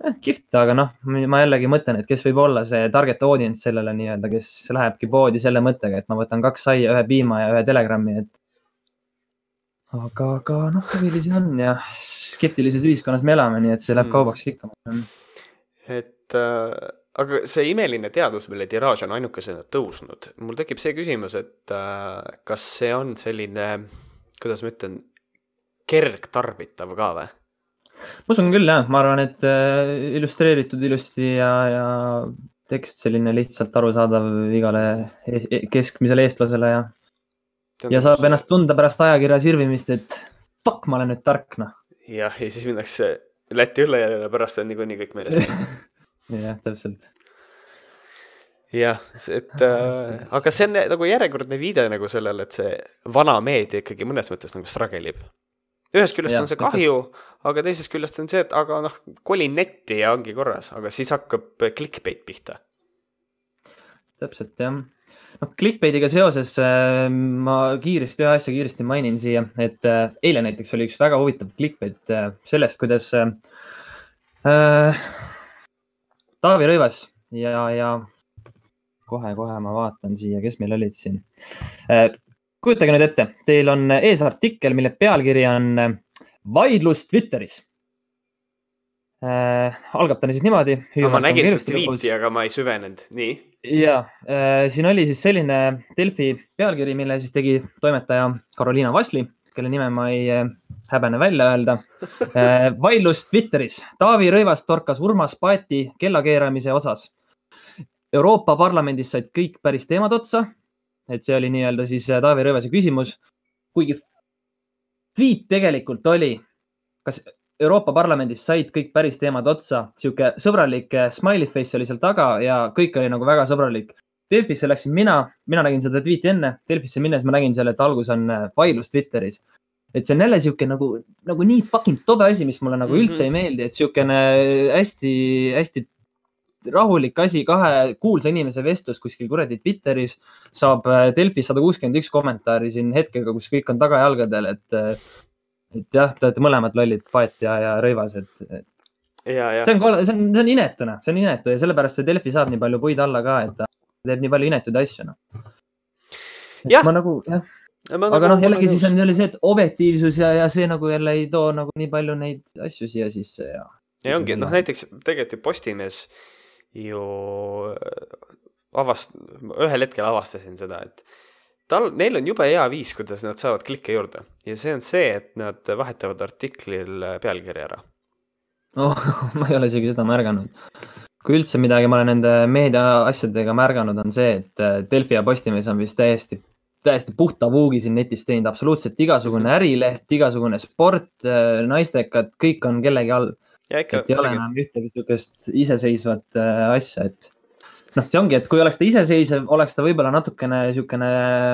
eh, kihvt, aga noh, ma jällegi mõtlen, et kes võib olla see target audience sellele nii-öelda, kes lähebki poodi selle mõttega, et ma võtan kaks saia, ühe piima ja ühe telegrammi, et aga, aga noh, huvilisi on ja skeptilises ühiskonnas me elame, nii et see läheb mm. kaubaks ikka. Et äh, aga see imeline teadus, mille tiraaž on ainukesena tõusnud, mul tekib see küsimus, et äh, kas see on selline, kuidas ma ütlen, kergtarbitav ka või? Ma usun küll, jah. Ma arvan, et äh, illustreeritud ilusti ja, ja tekst selline lihtsalt arusaadav igale e keskmisele eestlasele ja ja saab see... ennast tunda pärast ajakirja sirvimist, et fuck, ma olen nüüd tark, noh. Jah, ja siis minnakse Läti õllejärjele pärast on niikuinii kõik meeles. jah, täpselt. Jah, et äh, aga see on nagu järjekordne viide nagu sellele, et see vana meedia ikkagi mõnes mõttes nagu stragelib. Ühest küljest ja, on see kahju, aga teisest küljest on see, et aga noh, kolin netti ja ongi korras, aga siis hakkab clickbait pihta. Täpselt, jah. No, clickbaitiga seoses äh, ma kiiresti, ühe asja kiiresti mainin siia, et äh, eile näiteks oli üks väga huvitav clickbait äh, sellest, kuidas äh, äh, Taavi Rõivas ja, ja kohe, kohe ma vaatan siia, kes meil olid siin. Äh, kujutage nüüd ette, teil on ees artikkel, mille pealkiri on vaidlus Twitteris. Äh, algab ta siis niimoodi. Ma nägin su tweeti, aga ma ei süvenenud. Nii? Ja, äh, siin oli siis selline Delfi pealkiri, mille siis tegi toimetaja Karoliina Vasli, kelle nime ma ei äh, häbene välja öelda. Äh, vaidlus Twitteris. Taavi Rõivas torkas Urmas Paeti kellakeeramise osas. Euroopa Parlamendis said kõik päris teemad otsa. Et see oli nii-öelda siis Taavi Rõivase küsimus. Kuigi tweet tegelikult oli, kas Euroopa Parlamendis said kõik päris teemad otsa. Siuke sõbralik smiley face oli seal taga ja kõik oli nagu väga sõbralik. Delfisse läksin mina, mina nägin seda tweeti enne. Delfisse minnes ma nägin seal, et algus on vaidlus Twitteris. Et see on jälle siuke nagu, nagu nii fucking tobe asi, mis mulle nagu üldse ei meeldi. Et siukene hästi, hästi rahulik asi, kahe kuulsa inimese vestlus kuskil kuradi Twitteris saab Delfis sada kuuskümmend üks kommentaari siin hetkega, kus kõik on tagajalgadel, et et jah, te olete mõlemad lollid, Paet ja, ja Rõivas, et, et... Ja, ja. See, on, see, on, see on inetuna, see on inetu ja sellepärast see Delfi saab nii palju puid alla ka, et ta teeb nii palju inetud asju. Jah. Ma nagu, jah. Ma aga nagu, noh, jällegi siis on jälle see, et objektiivsus ja, ja see nagu jälle ei too nagu nii palju neid asju siia sisse. Ja, ja ongi, noh näiteks tegelikult ju Postimees ju avast, ühel hetkel avastasin seda, et Tal, neil on juba hea viis, kuidas nad saavad klikke juurde. Ja see on see, et nad vahetavad artiklil pealkirja ära. Oh, ma ei ole isegi seda märganud. Kui üldse midagi ma olen nende meedia asjadega märganud, on see, et Delfi ja Postimees on vist täiesti, täiesti puhta vuugi siin netis teinud. Absoluutselt igasugune ärileht, igasugune sport, naistekad, kõik on kellegi all. Ja ikka, et ei ole enam ühtegi niisugust iseseisvat asja, et noh, see ongi, et kui oleks ta iseseisev, oleks ta võib-olla natukene niisugune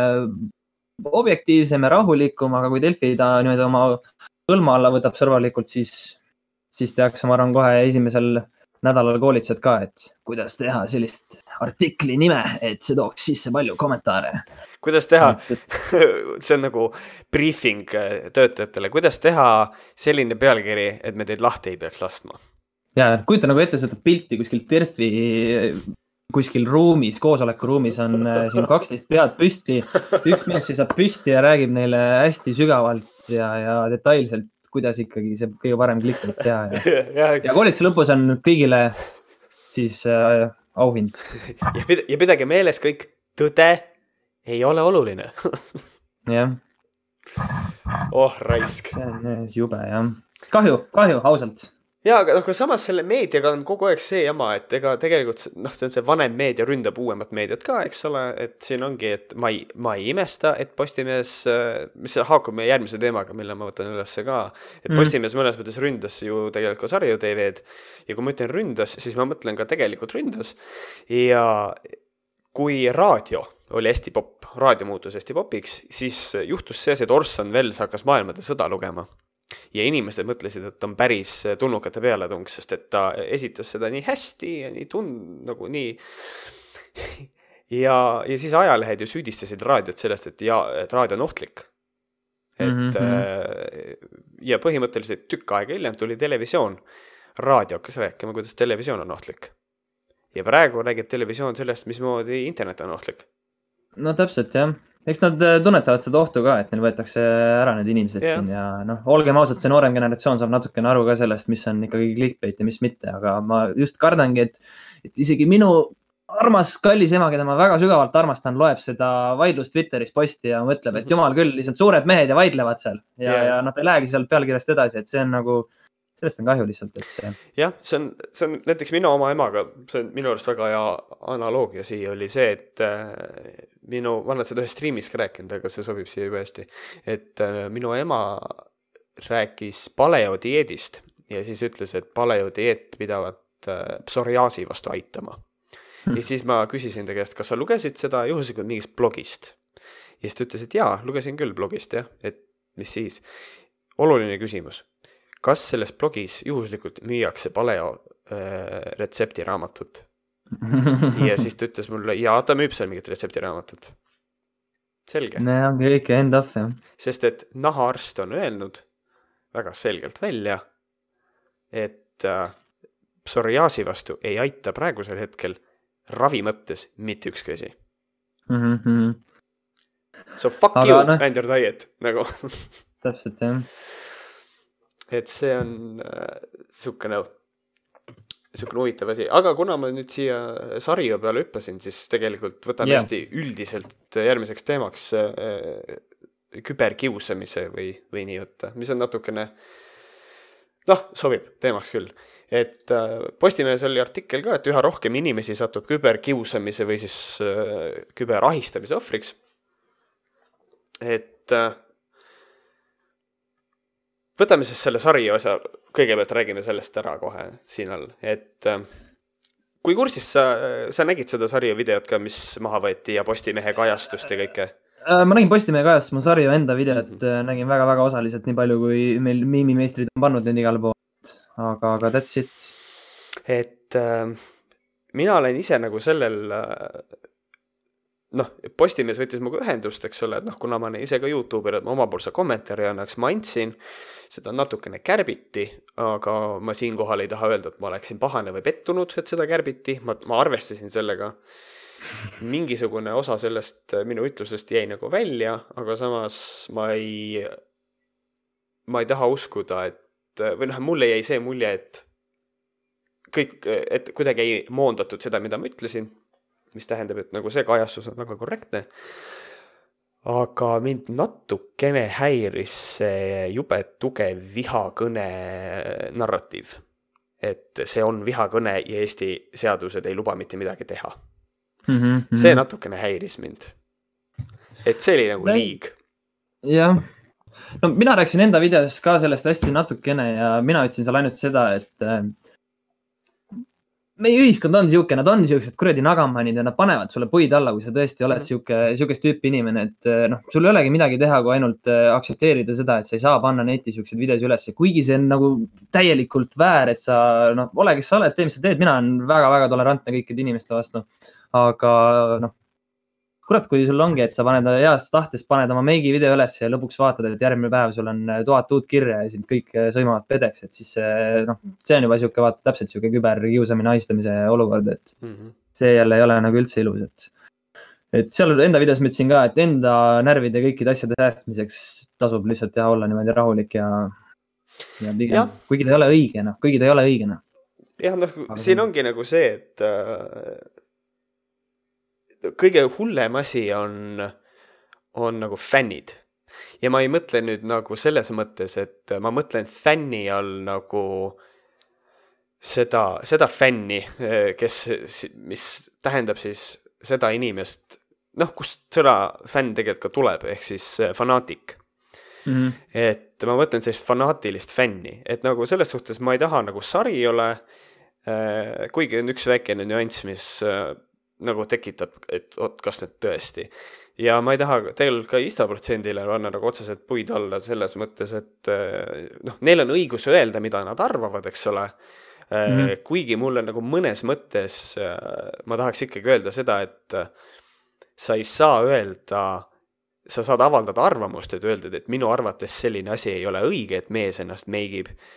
objektiivsem ja rahulikum, aga kui Delfi ta niimoodi oma hõlma alla võtab sõrvalikult, siis, siis tehakse, ma arvan, kohe esimesel nädalal koolitused ka, et kuidas teha sellist artikli nime, et see tooks sisse palju kommentaare. Kuidas teha, see on nagu briefing töötajatele, kuidas teha selline pealkiri, et me teid lahti ei peaks lastma? Ja, kujuta nagu ette seda pilti kuskil Delfi kuskil ruumis, koosoleku ruumis on siin kaksteist pead püsti. Üks mees seisab püsti ja räägib neile hästi sügavalt ja, ja detailselt, kuidas ikkagi see kõige parem klikk teha. Ja, ja, ja koolituse lõpus on kõigile siis äh, auhind. Ja, pid ja pidage meeles kõik, tõde ei ole oluline. jah. Oh, raisk. See on jube, jah. Kahju, kahju, ausalt. Ja, aga noh, samas selle meediaga on kogu aeg see jama, et ega tegelikult noh, see on see vanem meedia ründab uuemat meediat ka, eks ole, et siin ongi, et ma ei, ma ei imesta, et Postimees, mis haakub meie järgmise teemaga, mille ma võtan ülesse ka, et Postimees mm. mõnes mõttes ründas ju tegelikult Sarju T V-d ja kui ma ütlen ründas, siis ma mõtlen ka tegelikult ründas ja kui raadio oli hästi popp, raadio muutus hästi popiks, siis juhtus see, et Orson Welles hakkas maailmade sõda lugema. Ja inimesed mõtlesid, et on päris tulnukate pealetung, sest et ta esitas seda nii hästi ja nii tund, nagu nii. Ja, ja siis ajalehed ju süüdistasid raadiot sellest, et, ja, et raadio on ohtlik. Et, mm-hmm. ja põhimõtteliselt tükk aega hiljem tuli televisioon. raadio hakkas rääkima, kuidas televisioon on ohtlik. Ja praegu räägib televisioon sellest, mismoodi internet on ohtlik. No täpselt, jah. Eks nad tunnetavad seda ohtu ka, et neil võetakse ära need inimesed yeah. siin ja noh, olgem ausad, see noorem generatsioon saab natukene aru ka sellest, mis on ikkagi clickbait ja mis mitte, aga ma just kardangi, et, et isegi minu armas kallis ema, keda ma väga sügavalt armastan, loeb seda vaidlust Twitteris posti ja mõtleb, et jumal küll, lihtsalt suured mehed ja vaidlevad seal ja, yeah. ja nad ei lähegi sealt pealkirjast edasi, et see on nagu, sellest on kahju lihtsalt, et see. Jah, see on, see on näiteks minu oma emaga, see on minu arust väga hea analoogia siia oli see, et äh, minu, ma olen seda ühe streamis ka rääkinud, aga see sobib siia juba hästi, et äh, minu ema rääkis paleodieedist ja siis ütles, et paleodieet pidavat äh, psoriaasi vastu aitama. Hmm. Ja siis ma küsisin ta käest, kas sa lugesid seda juhuslikult mingist blogist? Ja siis ta ütles, et jaa, lugesin küll blogist, jah, et mis siis? Oluline küsimus. Kas selles blogis juhuslikult müüakse paleo äh, retseptiraamatut? Ja siis ta ütles mulle, jaa, ta müüb seal mingit retseptiraamatut. Selge. Ne on kõik end off, jah. Sest et nahaarst on öelnud väga selgelt välja, et äh, psoriaasi vastu ei aita praegusel hetkel ravi mõttes mitte ükski asi. Mm-hmm. So fuck Aga, you no, and your diet. Nagu. Täpselt, jah. Et see on äh, sihukene, sihukene huvitav asi. Aga kuna ma nüüd siia sarja peale hüppasin, siis tegelikult võtan yeah. hästi üldiselt järgmiseks teemaks äh, küberkiusamise või, või nii võtta, mis on natukene, noh, sobib teemaks küll. Et äh, Postimehes oli artikkel ka, et üha rohkem inimesi satub küberkiusamise või siis äh, küberahistamise ohvriks. Et äh, võtame siis selle sarja osa, kõigepealt räägime sellest ära kohe siin all, et äh, kui kursis sa, sa nägid seda sarja videot ka, mis maha võeti ja Postimehe kajastust ja kõike? Ma nägin Postimehe kajastust, ma sarja enda videot mm-hmm. nägin väga-väga osaliselt nii palju, kui meil miimimeistrid on pannud nüüd igale pool, aga, aga that's it. Et äh, mina olen ise nagu sellel... Äh, noh, Postimees võttis muga ühendust, eks ole, et noh, kuna ma olen ise ka YouTuber, et ma omapoolse kommentaari annaks, ma andsin, seda natukene kärbiti, aga ma siin kohal ei taha öelda, et ma oleksin pahane või pettunud, et seda kärbiti, ma, ma arvestasin sellega. Mingisugune osa sellest minu ütlusest jäi nagu välja, aga samas ma ei, ma ei taha uskuda, et, või noh, mulle jäi see mulje, et kõik, et kuidagi ei moondatud seda, mida ma ütlesin, mis tähendab, et nagu see kajastus on väga korrektne. Aga mind natukene häiris see jube tugev vihakõne narratiiv. Et see on vihakõne ja Eesti seadused ei luba mitte midagi teha. Mm-hmm. See natukene häiris mind. Et see oli nagu liig. Jah. No mina rääksin enda videos ka sellest hästi natukene ja mina ütlesin seal ainult seda, et meie ühiskond on siuke, nad on siuksed kuradi nagamanid ja nad panevad sulle puid alla, kui sa tõesti oled siuke, siukest tüüpi inimene, et noh, sul ei olegi midagi teha, kui ainult aktsepteerida seda, et sa ei saa panna neti siuksed videos üles. Kuigi see on nagu täielikult väär, et sa, noh, ole, kes sa oled, tee, mis sa teed, mina olen väga-väga tolerantne kõikide inimeste vastu. Aga noh, kurat, kui sul ongi, et sa paned heast tahtes, paned oma meigi video üles ja lõpuks vaatad, et järgmine päev sul on tuhat uut kirja ja sind kõik sõimavad pedeks, et siis noh, see on juba siuke, vaata täpselt siuke küberkiusamine, ahistamise olukord, et mm-hmm. see jälle ei ole nagu üldse ilus, et, et seal enda videos ma ütlesin ka, et enda närvide ja kõikide asjade säästmiseks tasub lihtsalt teha olla niimoodi rahulik ja, ja pigem, kuigi ta ei ole õige, noh, kuigi ta ei ole õige, noh. Jah, noh, siin ongi nagu see, et äh... kõige hullem asi on, on nagu fännid. Ja ma ei mõtle nüüd nagu selles mõttes, et ma mõtlen fänni all nagu seda, seda fänni, kes, mis tähendab siis seda inimest, noh, kust sõna fänn tegelikult ka tuleb, ehk siis fanaatik. Mm-hmm. Et ma mõtlen sellist fanaatilist fänni, et nagu selles suhtes ma ei taha nagu sari ole, kuigi on üks väikene nüanss, mis nagu tekitab, et oot, kas nüüd tõesti. Ja ma ei taha tegelikult ka istaprotsendile anna nagu otseselt puid alla selles mõttes, et noh, neil on õigus öelda, mida nad arvavad, eks ole. Mm-hmm. Kuigi mulle nagu mõnes mõttes ma tahaks ikkagi öelda seda, et sa ei saa öelda, sa saad avaldada arvamust, et öelda, et minu arvates selline asi ei ole õige, et mees ennast meigib.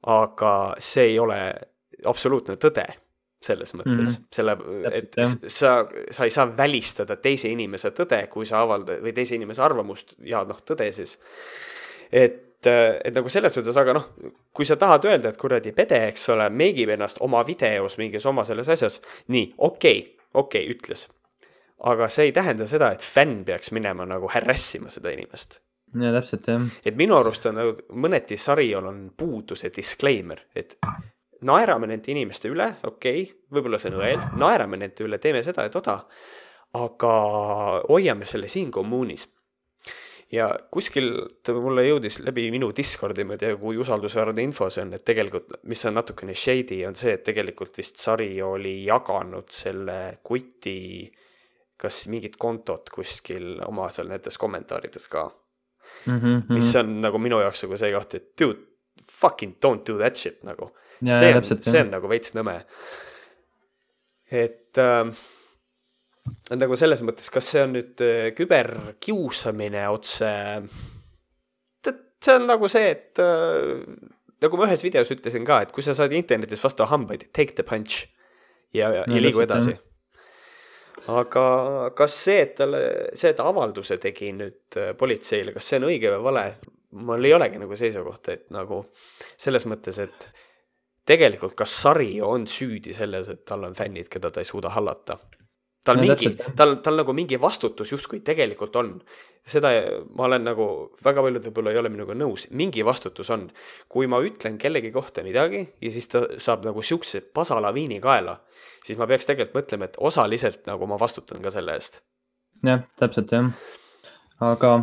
aga see ei ole absoluutne tõde selles mõttes, mm-hmm. selle, et sa, sa ei saa välistada teise inimese tõde, kui sa avaldad, või teise inimese arvamust ja noh, tõde siis. Et, et nagu selles mõttes, aga noh, kui sa tahad öelda, et kuradi pede, eks ole, meegib ennast oma videos mingis oma selles asjas, nii, okei, okei, ütles. Aga see ei tähenda seda, et fänn peaks minema nagu härrassima seda inimest. Ja täpselt, jah. Et minu arust on nagu mõneti sarjal on puudu see disclaimer, et naerame nende inimeste üle, okei, okay, võib-olla see on õel, naerame nende üle, teeme seda, et oda, aga hoiame selle siin kommuunis. Ja kuskil mulle jõudis läbi minu Discordi, ma tea, kui usaldusväärne info see on, et tegelikult, mis on natukene shady, on see, et tegelikult vist sari oli jaganud selle kuti, kas mingid kontot kuskil oma seal nendes kommentaarides ka. Mm-hmm. Mis on nagu minu jaoks nagu see koht, et dude, fucking don't do that shit nagu. Ja, see, on, täpselt, see on nagu veits nõme. Et äh, nagu selles mõttes, kas see on nüüd äh, küberkiusamine otse, see on nagu see, et äh, nagu ma ühes videos ütlesin ka, et kui sa saad internetis vastu hambaid, take the punch ja, ja, ja, ja liigu edasi. Aga kas see, et talle, see, et avalduse tegi nüüd äh, politseile, kas see on õige või vale? Mul ei olegi nagu seisukohta, et nagu selles mõttes, et tegelikult kas sari on süüdi selles, et tal on fännid, keda ta ei suuda hallata. Tal, ja, mingi, tal, tal nagu mingi vastutus justkui tegelikult on. Seda ma olen nagu, väga paljud võib-olla ei ole minuga nõus, mingi vastutus on. Kui ma ütlen kellegi kohta midagi ja siis ta saab nagu siukse pasalaviini kaela, siis ma peaks tegelikult mõtlema, et osaliselt nagu ma vastutan ka selle eest. Jah, täpselt jah. Aga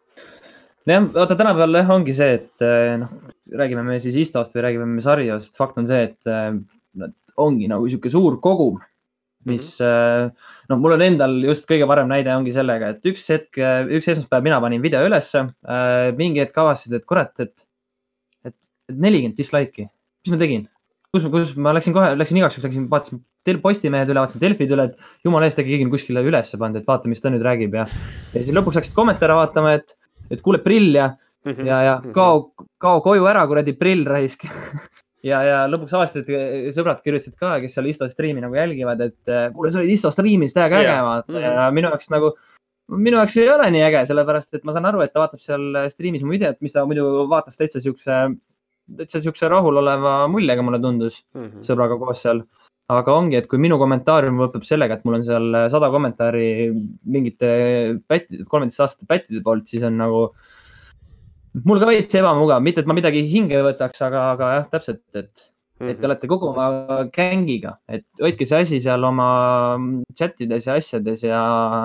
jah, oota, tänapäeval jah, ongi see, et noh, räägime me siis Istost või räägime me sarjast. Fakt on see, et ongi nagu siuke suur kogum, mis mm-hmm. no mul on endal just kõige parem näide ongi sellega, et üks hetk, üks esmaspäev mina panin video ülesse, mingi hetk avastasid, et kurat, et, et, et nelikümmend dislike'i. Mis ma tegin? Kus, kus ma läksin kohe, läksin igaks, läksin, vaatasin postimehed üle, vaatasin Delfid üle, et jumala eest äkki keegi kuskile ülesse pannud, et vaata, mis ta nüüd räägib. Ja, ja siis lõpuks läksid kommentaare vaatama, et, et kuule prill ja, mm-hmm. ja, ja kao, kao koju ära, kuradi prill raisk. Ja, ja lõpuks aastaid sõbrad kirjutasid ka, kes seal Isto striimi nagu jälgivad, et kuule, sa olid Isto striimis täiega äge, vaata. Ja minu jaoks nagu, minu jaoks ei ole nii äge, sellepärast, et ma saan aru, et ta vaatab seal striimis mu videot, mis ta muidu vaatas täitsa siukse, täitsa siukse rahul oleva muljega mulle tundus mm-hmm. sõbraga koos seal. Aga ongi, et kui minu kommentaarium lõpeb sellega, et mul on seal sada kommentaari mingite pättide, kolmeteist aastate pättide poolt, siis on nagu mul ka veits ebamugav, mitte et ma midagi hinge võtaks, aga, aga jah, täpselt, et, mm-hmm. et te olete kogu oma gängiga, et hoidke see asi seal oma chatides ja asjades ja,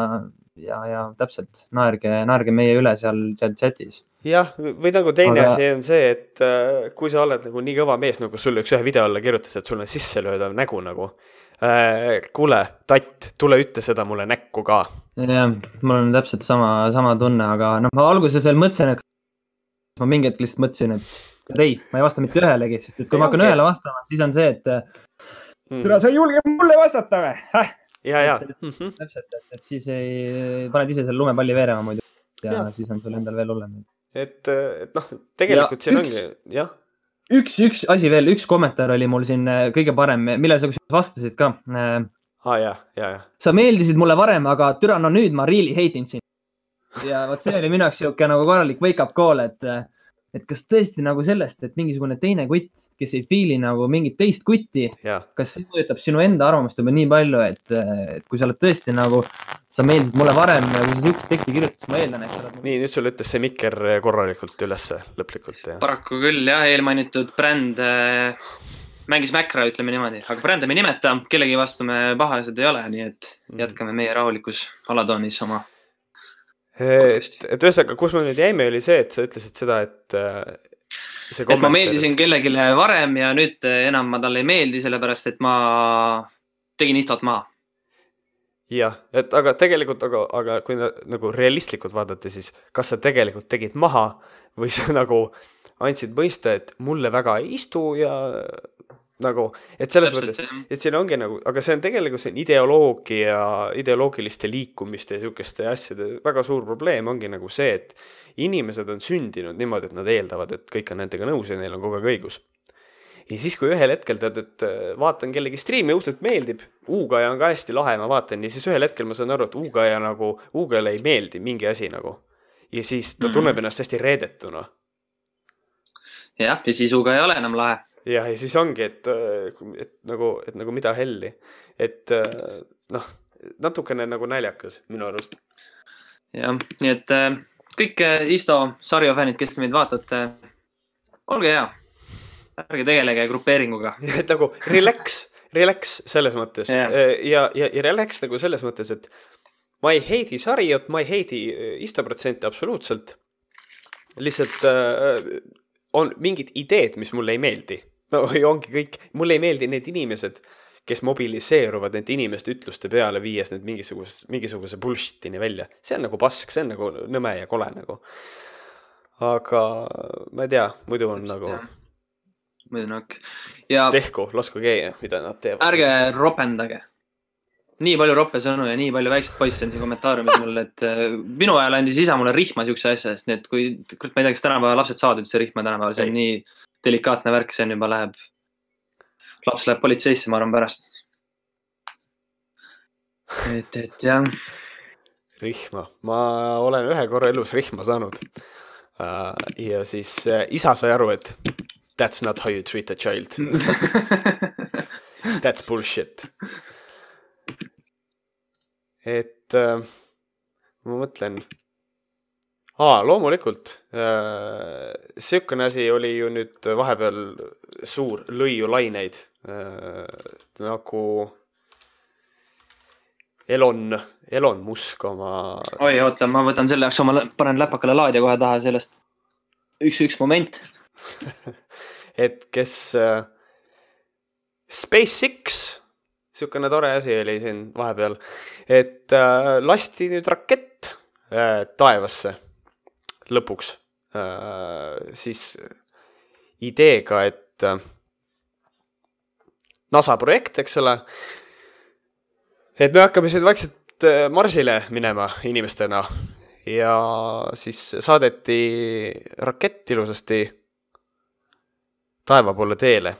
ja, ja täpselt naerge, naerge meie üle seal, seal chatis. Jah, või nagu teine aga... asi on see, et äh, kui sa oled nagu nii kõva mees, nagu sulle üks ühe video alla kirjutas, et sul on sisse löödav nägu nagu, äh, kuule, tatt, tule ütle seda mulle näkku ka. Jah, mul on täpselt sama, sama tunne, aga noh, ma alguses veel mõtlesin, et ma mingi hetk lihtsalt mõtlesin, et ei, ma ei vasta mitte ühelegi, sest et kui ei, ma hakkan okay. ühele vastama, siis on see, et mm. tere, sa ei julge mulle vastata või? Häh? Ja, ja. Mm-hmm. Täpselt, et, et siis ei, paned ise selle lumepalli veerema muidu ja, ja siis on sul endal veel hullem. Et, et noh, tegelikult ja siin üks, ongi, jah. Üks, üks asi veel, üks kommentaar oli mul siin kõige parem, mille sa vastasid ka. Ah, jah, jah, jah. Sa meeldisid mulle varem, aga türa, no nüüd ma really heitin sind. Ja võt see oli minu jaoks siuke nagu korralik wake up call, et, et kas tõesti nagu sellest, et mingisugune teine kutt, kes ei fiili nagu mingit teist kutti, ja. Kas see mõjutab sinu enda arvamust juba nii palju, et, et kui sa oled tõesti nagu, sa meeldisid mulle varem ja kui sa siukest teksti kirjutad, ma eeldan, et sa oled... Nii, nüüd sulle ütles see Mikker korralikult ülesse lõplikult. Ja. Paraku küll, jah, eelmainitud bränd äh, mängis mäkra, ütleme niimoodi, aga brände me nimeta, kellegi vastu me pahased ei ole, nii et jätkame meie rahulikus alatoonis oma Et, et ühesõnaga, kus ma nüüd jäime, oli see, et sa ütlesid seda, et see et ma meeldisin kellegile varem ja nüüd enam ma talle ei meeldi, sellepärast, et ma tegin Istot maha. Jah, et aga tegelikult, aga, aga kui nagu realistlikult vaadata, siis kas sa tegelikult tegid maha või sa nagu andsid mõista, et mulle väga ei istu ja nagu, et selles mõttes, et siin ongi nagu, aga see on tegelikult see ideoloogia, ideoloogiliste liikumiste ja sihukeste asjade väga suur probleem ongi nagu see, et inimesed on sündinud niimoodi, et nad eeldavad, et kõik on nendega nõus ja neil on kogu aeg õigus. ja siis, kui ühel hetkel tead, et vaatan kellegi striimi, õudselt meeldib, Uugaja on ka hästi lahe, ma vaatan, ja siis ühel hetkel ma saan aru, et Uugaja nagu, Uugajale ei meeldi mingi asi nagu. Ja siis ta tunneb ennast hästi reedetuna. Jah, ja siis Uugaja ei ole enam lahe. Jah, ja siis ongi, et, et, nagu, et nagu mida helli. Et noh, natukene nagu näljakas minu arust. Jah, nii et kõik Isto sarja fännid, kes te meid vaatate, olge hea. Ärge tegelege grupeeringuga. Et nagu relax, relax selles mõttes. Yeah. Ja, ja, ja relax nagu selles mõttes, et ma ei heidi sarjat, ma ei heidi Isto protsenti absoluutselt. Lihtsalt äh, on mingid ideed, mis mulle ei meeldi. No, ongi kõik. Mulle ei meeldi need inimesed, kes mobiliseeruvad need inimeste ütluste peale, viies need mingisuguse, mingisuguse bullshitini välja. See on nagu pask, see on nagu nõme ja kole nagu. Aga ma ei tea, muidu on nagu... Ja tehku, lasku keegi, mida nad teevad. Ärge ropendage. Nii palju roppe sõnu ja nii palju väiksed poisse on siin kommentaariumis mulle, et minu ajal andis isa mulle rihma siukse asja, sest nii, et kui, ma ei tea, kas tänapäeva lapsed saavad üldse rihma tänapäeval, see on ei. Nii delikaatne värk, see on juba läheb, laps läheb politseisse, ma arvan pärast. Et, et jah. Rihma. Ma olen ühe korra elus rihma saanud. Ja siis isa sai aru, et that's not how you treat a child. That's bullshit. Et äh, ma mõtlen, aa, loomulikult, äh, seukene asi oli ju nüüd vahepeal suur, lõi ju laineid, äh, nagu Elon, Elon Musk oma... Oi, oota, ma võtan selle jaoks oma, panen läpakale laadja kohe taha sellest üks, üks moment. Et kes äh, SpaceX, siukene tore asi oli siin vahepeal, et äh, lasti nüüd rakett äh, taevasse lõpuks äh, siis ideega, et äh, NASA projekt, eks ole, et me hakkame siin vaikselt äh, Marsile minema inimestena ja siis saadeti rakett ilusasti taeva poole teele.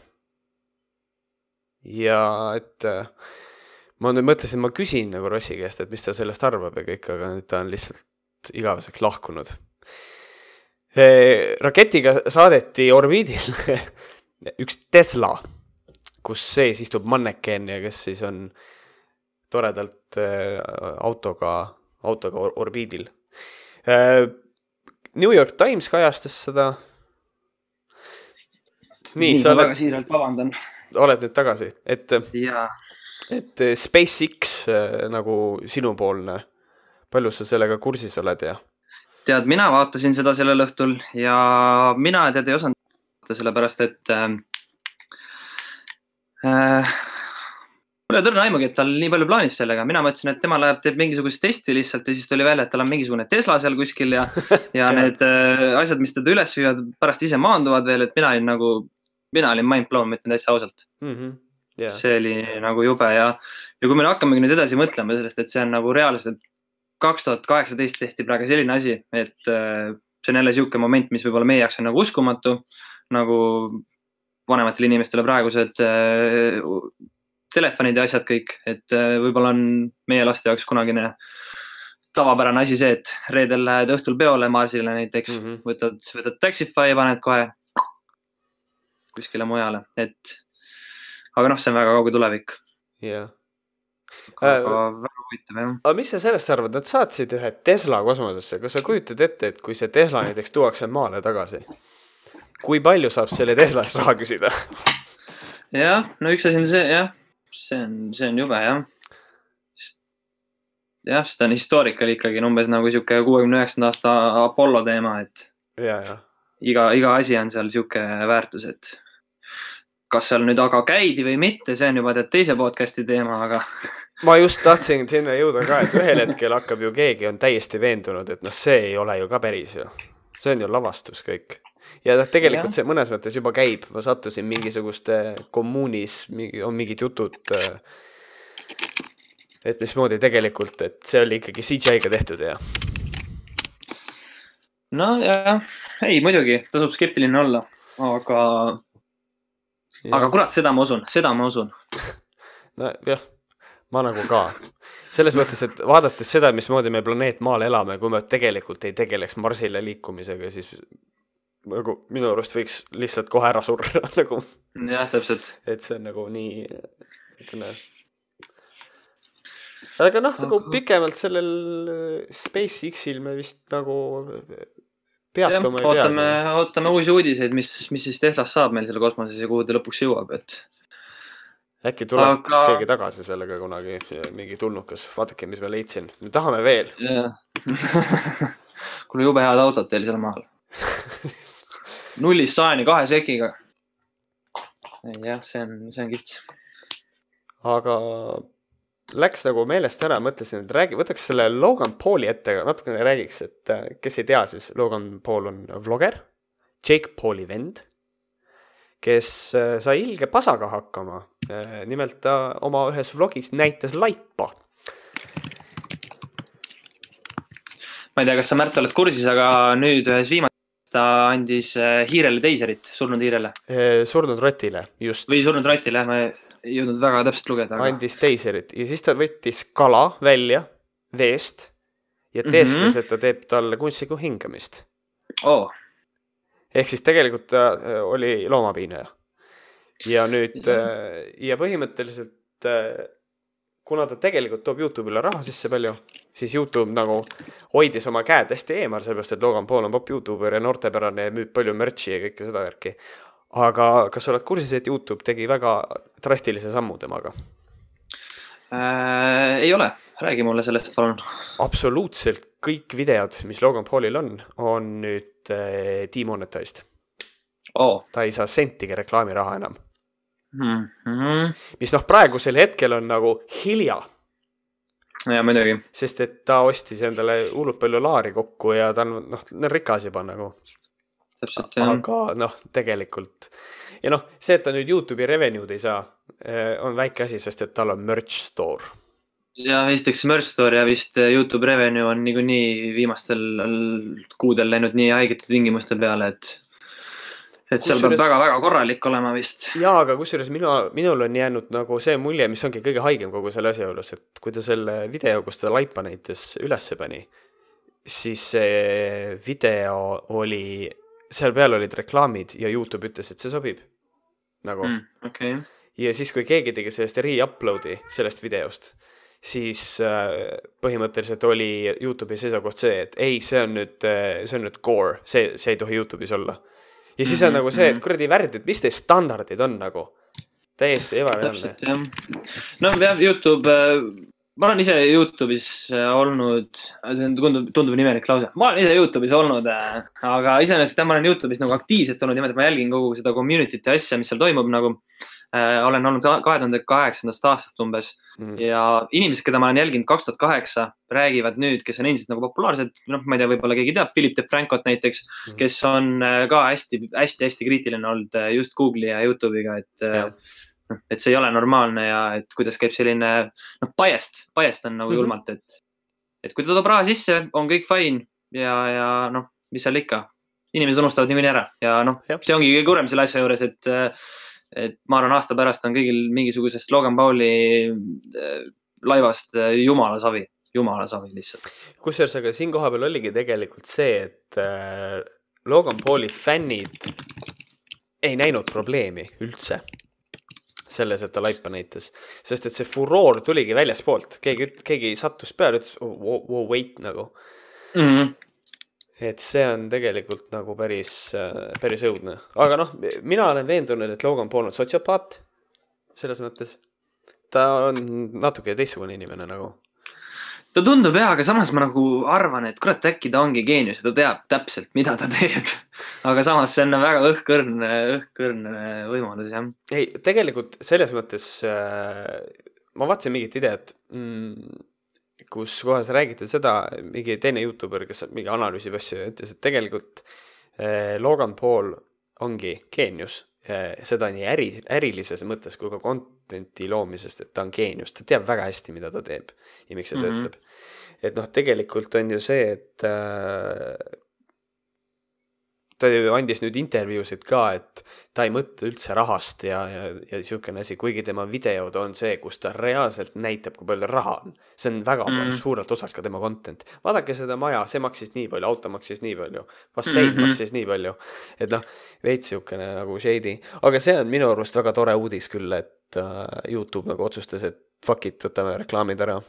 Ja et ma nüüd mõtlesin, ma küsin nagu Rossi käest, et mis ta sellest arvab ja kõik, aga nüüd ta on lihtsalt igaveseks lahkunud. E, raketiga saadeti orbiidil üks Tesla, kus sees istub manneken ja kes siis on toredalt autoga, autoga orbiidil. E, New York Times kajastas seda. Nii, Nii sa oled... väga siiralt vabandan. Oled nüüd tagasi, et, ja. et SpaceX nagu sinupoolne, palju sa sellega kursis oled ja? Tead, mina vaatasin seda sellel õhtul ja mina tead ei osanud sellepärast, et äh, äh, mul ei tõrna aimugi, et tal nii palju plaanis sellega. Mina mõtlesin, et tema läheb, teeb mingisugust testi lihtsalt ja siis tuli välja, et tal on mingisugune Tesla seal kuskil ja, ja need äh, asjad, mis teda üles viivad, pärast ise maanduvad veel, et mina olin nagu Mina olin mind blown, mõtlen täitsa ausalt. Mm-hmm. Yeah. See oli nagu jube ja, ja kui me hakkamegi nüüd edasi mõtlema sellest, et see on nagu reaalselt kaks tuhat kaheksateist tehti praegu selline asi, et äh, see on jälle siuke moment, mis võib-olla meie jaoks on nagu uskumatu, nagu vanematele inimestele praegused äh, telefonid ja asjad kõik, et äh, võib-olla on meie laste jaoks kunagine tavapärane asi see, et reedel lähed õhtul peole Marsile näiteks, mm-hmm. võtad, võtad Taxify ja paned kohe kuskile mujale, et aga noh, see on väga kauge tulevik. Yeah. Aga äh, väga huvitav, jah. Aga mis sa sellest arvad? Nad saatsid ühe Tesla kosmosesse. Kas sa kujutad ette, et kui see Tesla näiteks tuuakse maale tagasi, kui palju saab selle Teslast raha küsida? Jah, no üks asi on see, jah, see on, see on jube, jah. Jah, seda on historikal ikkagi umbes nagu siuke kuuekümne üheksanda aasta Apollo teema, et ja, ja. Iga, iga asi on seal siuke väärtus, et kas seal nüüd aga käidi või mitte, see on juba tead teise podcasti teema, aga... Ma just tahtsin sinna jõuda ka, et ühel hetkel hakkab ju keegi on täiesti veendunud, et noh, see ei ole ju ka päris ju. See on ju lavastus kõik. Ja tegelikult ja. See mõnes mõttes juba käib. Ma sattusin mingisuguste kommuunis, on mingid jutud, et mismoodi tegelikult, et see oli ikkagi C G I-ga tehtud ja... No jah, ei muidugi, tasub skeptiline olla, aga aga kurat, seda ma usun, seda ma usun. No jah, ma nagu ka. Selles mõttes, et vaadates seda, mismoodi me planeet maal elame, kui me tegelikult ei tegeleks Marsile liikumisega, siis nagu minu arust võiks lihtsalt kohe ära surra. Nagu, jah, täpselt. et see on nagu nii... Aga noh, nagu pikemalt sellel SpaceX-il me vist nagu peatume. Ja, ootame, ootame uusi uudiseid, mis, mis siis Teslast saab meil selle kosmoses ja kuhu ta lõpuks jõuab, et... Äkki tuleb Aga... keegi tagasi sellega kunagi, mingi tulnukas. Vaadake, mis me leidsin. Me tahame veel. Kuule jube head autot teil seal maal. Nullist sajani kahe sekiga. Jah, see on, see on kihvt. Aga läks nagu meelest ära, mõtlesin, et räägi, võtaks selle Logan Pauli ette, natukene räägiks, et kes ei tea, siis Logan Paul on vlogger, Jake Pauli vend, kes sai ilge pasaga hakkama. Nimelt ta oma ühes vlogis näitas laipa. Ma ei tea, kas sa Märt oled kursis, aga nüüd ühes viimast ta andis hiirele teiserit, surnud hiirele. Surnud rotile, just. Või surnud rotile, ma ei jõudnud väga täpselt lugeda. Aga... andis teiserit ja siis ta võttis kala välja veest ja teeskles, mm -hmm. et ta teeb talle kunstlikku hingamist. Oh. Ehk siis tegelikult ta oli loomapiinaja. Ja nüüd, ja põhimõtteliselt, kuna ta tegelikult toob YouTube'ile raha sisse palju, siis YouTube nagu hoidis oma käed hästi eemal, sellepärast, et Logan Paul on pop YouTuber ja noortepärane ja müüb palju merchi ja kõike seda värki. Aga kas oled kursis, et YouTube tegi väga drastilise sammu temaga? Äh, ei ole. Räägi mulle sellest, palun. Absoluutselt kõik videod, mis Logan Paulil on, on nüüd äh, demonetized. Oh. Ta ei saa sentigi reklaamiraha enam. Mm -hmm. Mis noh, praegusel hetkel on nagu hilja. Ja muidugi. Sest et ta ostis endale hullult palju laari kokku ja ta on noh, rikas juba nagu. Täpselt, aga noh, tegelikult. Ja noh, see, et ta nüüd YouTube'i revenue'd ei saa, on väike asi, sest et tal on merch store. Ja esiteks merch store ja vist YouTube revenue on niikuinii viimastel kuudel läinud nii haigete tingimuste peale, et et seal peab väga-väga korralik olema vist. Jaa, aga kusjuures minu, minul on jäänud nagu see mulje, mis ongi kõige haigem kogu selle asja juures, et kui ta selle video, kus ta laipa näites ülesse pani, siis see video oli, seal peal olid reklaamid ja YouTube ütles, et see sobib. Nagu. Mm, okay. Ja siis, kui keegi tegi sellest re-uploadi sellest videost, siis põhimõtteliselt oli YouTube'i seisukoht see, et ei, see on nüüd, see on nüüd gore, see, see ei tohi YouTube'is olla. Ja siis on mm -hmm. nagu see, et kuradi värd, et mis teie standardid on nagu täiesti ebareaalne. No jah, YouTube, ma olen ise YouTube'is olnud, see tundub, tundub nimelik lause, ma olen ise YouTube'is olnud, aga iseenesest ma olen YouTube'is nagu aktiivselt olnud, niimoodi, et ma jälgin kogu seda community't ja asja, mis seal toimub nagu. Äh, olen olnud kahe tuhande kaheksandast aastast umbes mm. ja inimesed, keda ma olen jälginud kaks tuhat kaheksa, räägivad nüüd, kes on endiselt nagu populaarsed, noh, ma ei tea, võib-olla keegi teab, Philip DeFrancot näiteks, mm. kes on ka hästi, hästi, hästi kriitiline olnud just Google'i ja YouTube'iga, et, yeah. et see ei ole normaalne ja et kuidas käib selline, noh, biased, biased on nagu mm -hmm. julmalt, et, et kui ta toob raha sisse, on kõik fine ja, ja noh, mis seal ikka, inimesed unustavad niikuinii ära ja noh, yeah. see ongi kõige kurem selle asja juures, et et ma arvan, aasta pärast on kõigil mingisugusest Logan Pauli laivast jumala savi, jumala savi lihtsalt. Kusjuures, aga siin koha peal oligi tegelikult see, et Logan Pauli fännid ei näinud probleemi üldse selles, et ta laipa näitas, sest et see furoor tuligi väljaspoolt, keegi, keegi sattus peale, ütles, oh, oh, wait nagu. Mm -hmm. Et see on tegelikult nagu päris, päris õudne. Aga noh, mina olen veendunud, et Logan Paul on sotsiopaat selles mõttes. Ta on natuke teistsugune inimene nagu. Ta tundub jah, aga samas ma nagu arvan, et kurat, äkki ta ongi geenius ja ta teab täpselt, mida ta teeb. Aga samas see on väga õhkõrn, õhkõrn võimalus, jah. Ei, tegelikult selles mõttes äh, ma vaatasin mingit videot, mm, kus kohas räägiti seda, mingi teine YouTuber, kes mingi analüüsib asju ja ütles, et tegelikult eh, Logan Paul ongi geenius. Eh, seda nii äri, ärilises mõttes kui ka contenti loomisest, et ta on geenius. Ta teab väga hästi, mida ta teeb ja miks see mm -hmm. töötab. Et noh, tegelikult on ju see, et äh, ta andis nüüd intervjuusid ka, et ta ei mõtle üldse rahast ja, ja, ja siukene asi, kuigi tema videod on see, kus ta reaalselt näitab, kui palju raha on. See on väga mm. suurelt osalt ka tema content. Vaadake seda maja, see maksis nii palju, auto maksis nii palju, bassein mm-hmm. maksis nii palju. Et noh, veits siukene nagu shady. Aga see on minu arust väga tore uudis küll, et uh, YouTube nagu otsustas, et fuck it, võtame reklaamid ära.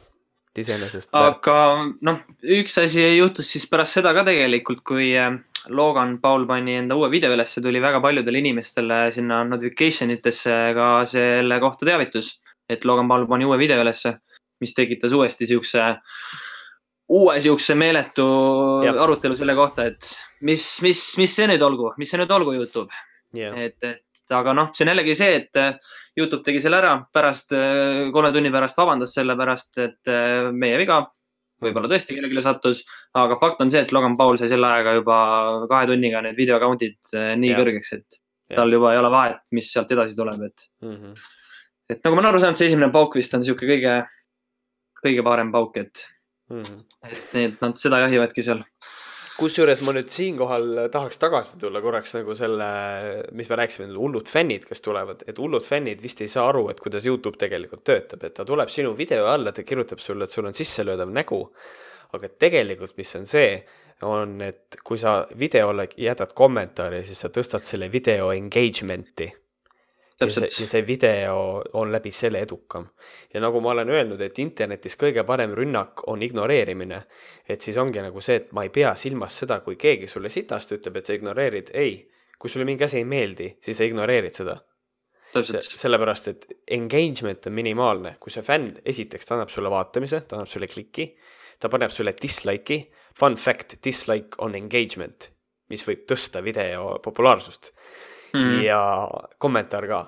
Aga noh, üks asi juhtus siis pärast seda ka tegelikult, kui Logan Paul pani enda uue video üles, tuli väga paljudele inimestele sinna notification itesse ka selle kohta teavitus, et Logan Paul pani uue video üles, mis tekitas uuesti siukse, uue siukse meeletu ja. arutelu selle kohta, et mis, mis, mis see nüüd olgu, mis see nüüd olgu YouTube. Yeah. Et, et aga noh, see on jällegi see, et YouTube tegi selle ära, pärast kolme tunni pärast vabandas selle pärast, et meie viga, võib-olla tõesti kellegile sattus, aga fakt on see, et Logan Paul sai selle aega juba kahe tunniga need video account'id nii ja. kõrgeks, et ja. tal juba ei ole vahet, mis sealt edasi tuleb, et, mm-hmm. et nagu ma olen aru saanud, see esimene pauk vist on siuke kõige, kõige parem pauk, et, mm-hmm. et need, nad seda jahivadki seal. Kusjuures ma nüüd siinkohal tahaks tagasi tulla korraks nagu selle, mis me rääksime, hullud fännid, kes tulevad, et hullud fännid vist ei saa aru, et kuidas YouTube tegelikult töötab, et ta tuleb sinu video alla, ta kirjutab sulle, et sul on sisselöödav nägu, aga tegelikult mis on see, on, et kui sa videole jätad kommentaari, siis sa tõstad selle video engagementi. Ja see, ja see video on läbi selle edukam. Ja nagu ma olen öelnud, et internetis kõige parem rünnak on ignoreerimine. Et siis ongi nagu see, et ma ei pea silmas seda, kui keegi sulle sitast ütleb, et sa ignoreerid. Ei, kui sulle mingi asi ei meeldi, siis sa ignoreerid seda. Se, sellepärast, et engagement on minimaalne. Kui see fänn esiteks ta annab sulle vaatamise, ta annab sulle kliki, ta paneb sulle dislike'i. Fun fact, dislike on engagement, mis võib tõsta video populaarsust. Mm. Ja kommentaar ka.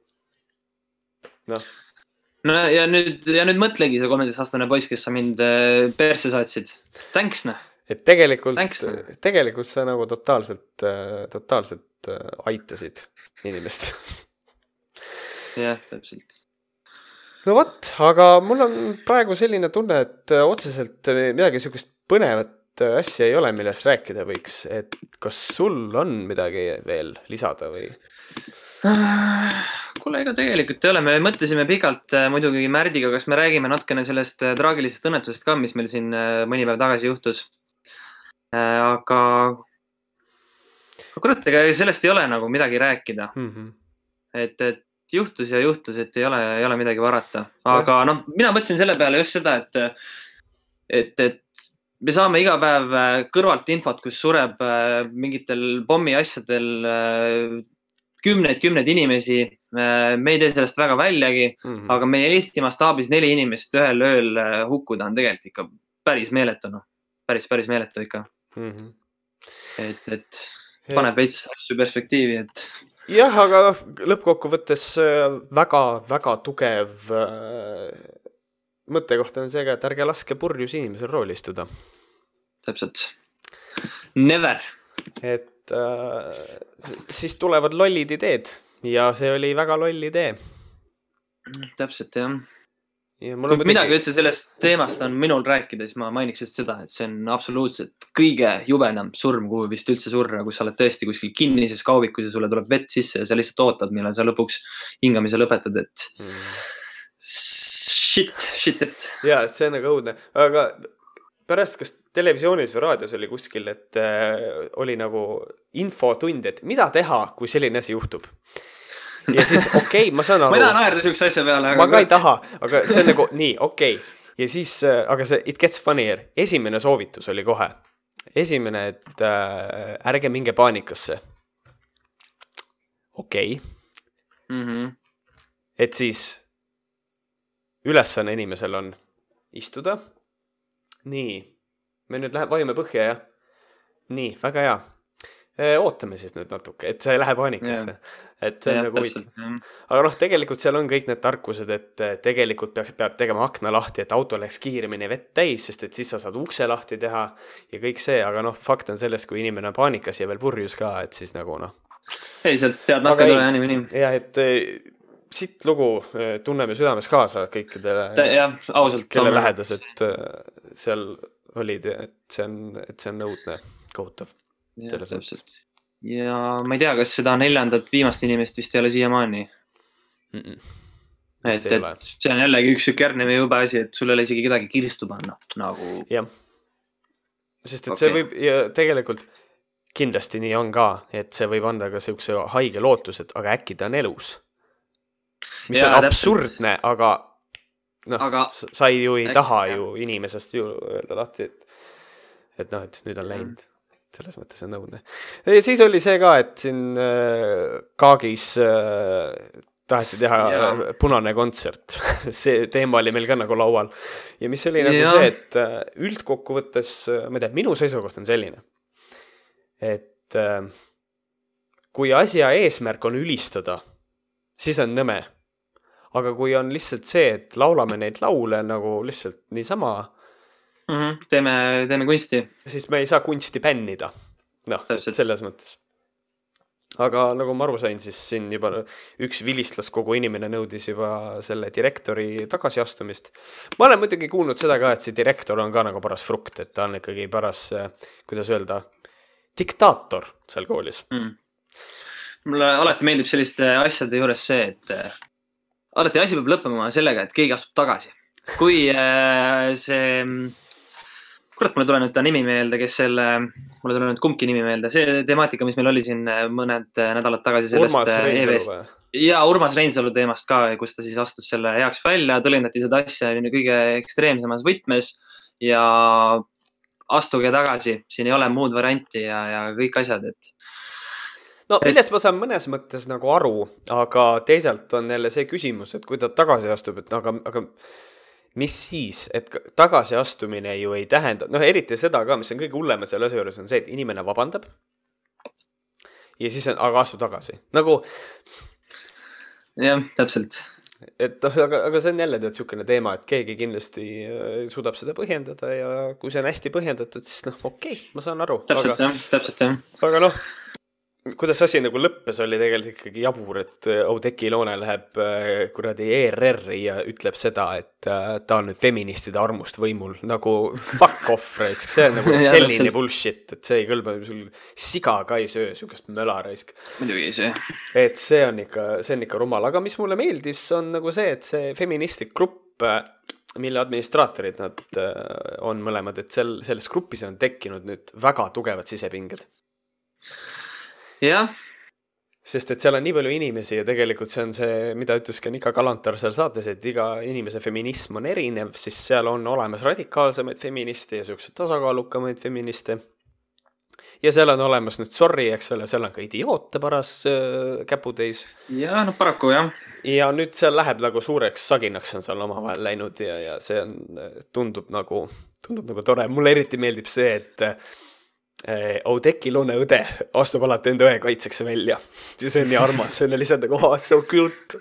No. no ja nüüd, ja nüüd mõtlegi see kolmeteistaastane poiss, kes sa mind perse saatsid. Thanks, ne? Et tegelikult, Thanks, tegelikult sa nagu totaalselt, totaalselt aitasid inimest. Jah, täpselt. No võt, aga mul on praegu selline tunne, et otseselt midagi sükest põnevat asja ei ole, millest rääkida võiks, et kas sul on midagi veel lisada või? Kuule, ega tegelikult ei ole, me mõtlesime pikalt muidugi Märdiga, kas me räägime natkene sellest traagilisest õnnetusest ka, mis meil siin mõni päev tagasi juhtus. Aga kurat, ega sellest ei ole nagu midagi rääkida. Mm-hmm. Et, et juhtus ja juhtus, et ei ole, ei ole midagi varata. Aga noh, mina mõtlesin selle peale just seda, et, et, et me saame iga päev kõrvalt infot, kus sureb mingitel pommi asjadel kümneid, kümneid inimesi. Me ei tee sellest väga väljagi, mm-hmm. aga meie Eesti mastaabis neli inimest ühel ööl hukkuda on tegelikult ikka päris meeletu. No. Päris, päris meeletu ikka. Mm-hmm. Et, et paneb veits asju perspektiivi. Et... jah, aga lõppkokku võttes väga, väga tugev... mõttekoht on see, et ärge laske purjus inimesel rooli istuda. Täpselt. Never. Et äh, siis tulevad lollid ideed ja see oli väga loll idee. Täpselt, jah. Ja kui mõtegi... midagi üldse sellest teemast on minul rääkida, siis ma mainiks just seda, et see on absoluutselt kõige jubenam surm, kuhu vist üldse surra, kui sa oled tõesti kuskil kinnises kaubikus ja sulle tuleb vett sisse ja sa lihtsalt ootad, millal sa lõpuks hingamise lõpetad, et... Mm. Shit, shit, et. Jaa, see on nagu õudne. Aga pärast kas televisioonis või raadios oli kuskil, et äh, oli nagu infotund, et mida teha, kui selline asi juhtub. Ja siis okei, okay, ma saan aru. ma ei taha naerda sükse asja peale. Aga ma ka ei taha, aga see on nagu nii, okei. Okay. Ja siis, äh, aga see it gets funnier. Esimene soovitus oli kohe. Esimene, et äh, ärge minge paanikasse. Okei. Okay. Mm-hmm. Et siis... ülesanne inimesel on istuda. Nii, me nüüd läheb, vajume põhja, jah? Nii, väga hea. E, ootame siis nüüd natuke, et see ei lähe paanikasse. Yeah. Et see on yeah, nagu huvitav. Aga noh, tegelikult seal on kõik need tarkused, et tegelikult peab, peab tegema akna lahti, et auto läheks kiiremini vett täis, sest et siis sa saad ukse lahti teha ja kõik see. Aga noh, fakt on sellest, kui inimene on paanikas ja veel purjus ka, et siis nagu noh. Ei, sealt tead nakka tule jah nii. Jah, et... siit lugu tunneme südames kaasa kõikidele, ja, ausalt, kelle lähedased seal olid, et see on, et see on nõudne, kohutav. Ja, täpselt. ja ma ei tea, kas seda neljandat viimast inimest vist ei ole siiamaani. Mm -mm. et, et see on jällegi üks süük järgnev jube asi, et sul ei ole isegi kedagi kirstu panna nagu. jah, sest et okay. see võib ja tegelikult kindlasti nii on ka, et see võib anda ka siukse haige lootus, et aga äkki ta on elus. Mis ja, on absurdne, täpselt. aga noh, aga... sa ju ei äkki, taha jah. ju inimesest ju öelda lahti, et et noh, et nüüd on läinud. Selles mõttes on nõudne. Ja siis oli see ka, et siin äh, Kaagis äh, taheti teha ja. punane kontsert. See teema oli meil ka nagu laual. Ja mis oli nagu ja. see, et äh, üldkokkuvõttes, ma ei tea, minu seisukoht on selline, et äh, kui asja eesmärk on ülistada, siis on nõme. Aga kui on lihtsalt see, et laulame neid laule nagu lihtsalt niisama, Mm -hmm. teeme, teeme kunsti. Siis me ei saa kunsti bännida. Noh, selles mõttes. Aga nagu ma aru sain, siis siin juba üks vilistlas kogu inimene nõudis juba selle direktori tagasiastumist. Ma olen muidugi kuulnud seda ka, et see direktor on ka nagu paras frukt, et ta on ikkagi paras, kuidas öelda, diktaator seal koolis. Mm. Mulle alati meeldib selliste asjade juures see, et alati asi peab lõppema sellega, et keegi astub tagasi. Kui äh, see... kurat, mulle tuleb nüüd ta nimi meelde, kes selle, mulle tuleb nüüd kumbki nimi meelde, see temaatika, mis meil oli siin mõned nädalad tagasi sellest Urmas Reinsalu või? Ja Urmas Reinsalu teemast ka, kus ta siis astus selle heaks välja, tõlendati seda asja kõige ekstreemsemas võtmes ja astuge tagasi, siin ei ole muud varianti ja, ja kõik asjad, et no millest ma saan mõnes mõttes nagu aru, aga teisalt on jälle see küsimus, et kui ta tagasi astub, et aga, aga mis siis, et tagasiastumine ju ei tähenda, noh eriti seda ka, mis on kõige hullem selle asja juures on see, et inimene vabandab ja siis on, aga astu tagasi. Nagu jah, täpselt. Et noh, aga, aga see on jälle tead sihukene teema, et keegi kindlasti suudab seda põhjendada ja kui see on hästi põhjendatud, siis noh, okei, okay, ma saan aru. Täpselt aga, jah, täpselt jah. Aga noh, kuidas asi nagu lõppes, oli tegelikult ikkagi jabur, et Oudekki Loone läheb kuradi E R R-i ja ütleb seda, et ta on nüüd feministide armust võimul. Nagu fuck off, raisk. See on nagu selline bullshit, et see ei kõlba, sul siga ka ei söö, sihukest möla, raisk. Muidugi ei söö. Et see on ikka, see on ikka rumal. Aga mis mulle meeldis, on nagu see, et see feministlik grupp, mille administraatorid nad on mõlemad, et sel, selles grupis on tekkinud nüüd väga tugevad sisepinged. Jah. Sest et seal on nii palju inimesi ja tegelikult see on see, mida ütles ka Nika Kalantar seal saates, et iga inimese feminism on erinev, siis seal on olemas radikaalsemaid feministe ja sellised tasakaalukamaid feministe. Ja seal on olemas nüüd sorry, eks ole, seal on ka idioote paras äh, käputeis. Ja, no paraku jah. Ja nüüd seal läheb nagu suureks saginaks on seal omavahel läinud ja, ja see on, tundub nagu, tundub nagu tore. Mulle eriti meeldib see, et Oudekki Loone õde astub alati enda õe kaitseks välja. Ja see on nii armas, see on lihtsalt nagu, oh, so cute.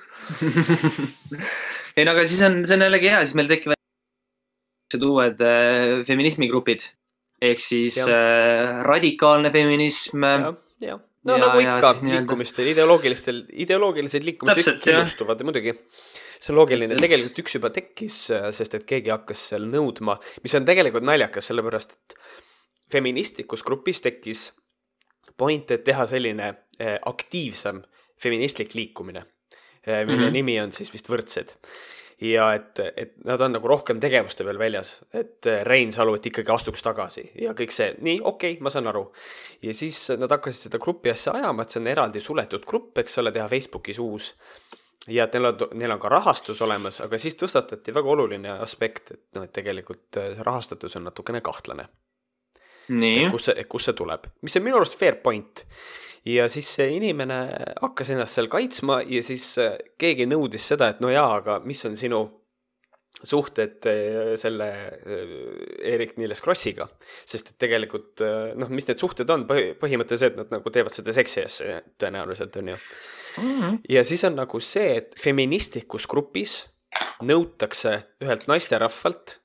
Ei, no aga siis on, see on jällegi hea, siis meil tekivad uued äh, feminismigrupid. Ehk siis äh, radikaalne feminism. Ja, ja. No ja, nagu ikka liikumistel, ideoloogilistel, ideoloogilised liikumised killustuvad muidugi. See on loogiline, tegelikult üks juba tekkis, sest et keegi hakkas seal nõudma, mis on tegelikult naljakas, sellepärast, et feministlikus grupis tekkis point, et teha selline eh, aktiivsem feministlik liikumine, eh, mille mm-hmm. nimi on siis vist võrdsed. Ja et, et nad on nagu rohkem tegevuste veel väljas, et Reinsalu, et ikkagi astuks tagasi ja kõik see, nii, okei, okay, ma saan aru. Ja siis nad hakkasid seda gruppi asja ajama, et see on eraldi suletud grupp, eks ole, teha Facebookis uus. Ja et neil on, neil on ka rahastus olemas, aga siis tõstatati väga oluline aspekt, et, no, et tegelikult see rahastatus on natukene kahtlane. Nii. Et kus, see, kus see tuleb, mis on minu arust fair point ja siis see inimene hakkas ennast seal kaitsma ja siis keegi nõudis seda, et no jaa, aga mis on sinu suhted selle Eerik-Niiles Krossiga, sest et tegelikult noh, mis need suhted on, põhimõtteliselt nad nagu teevad seda seksi asja tõenäoliselt on ju mm-hmm. Ja siis on nagu see, et feministlikus grupis nõutakse ühelt naisterahvalt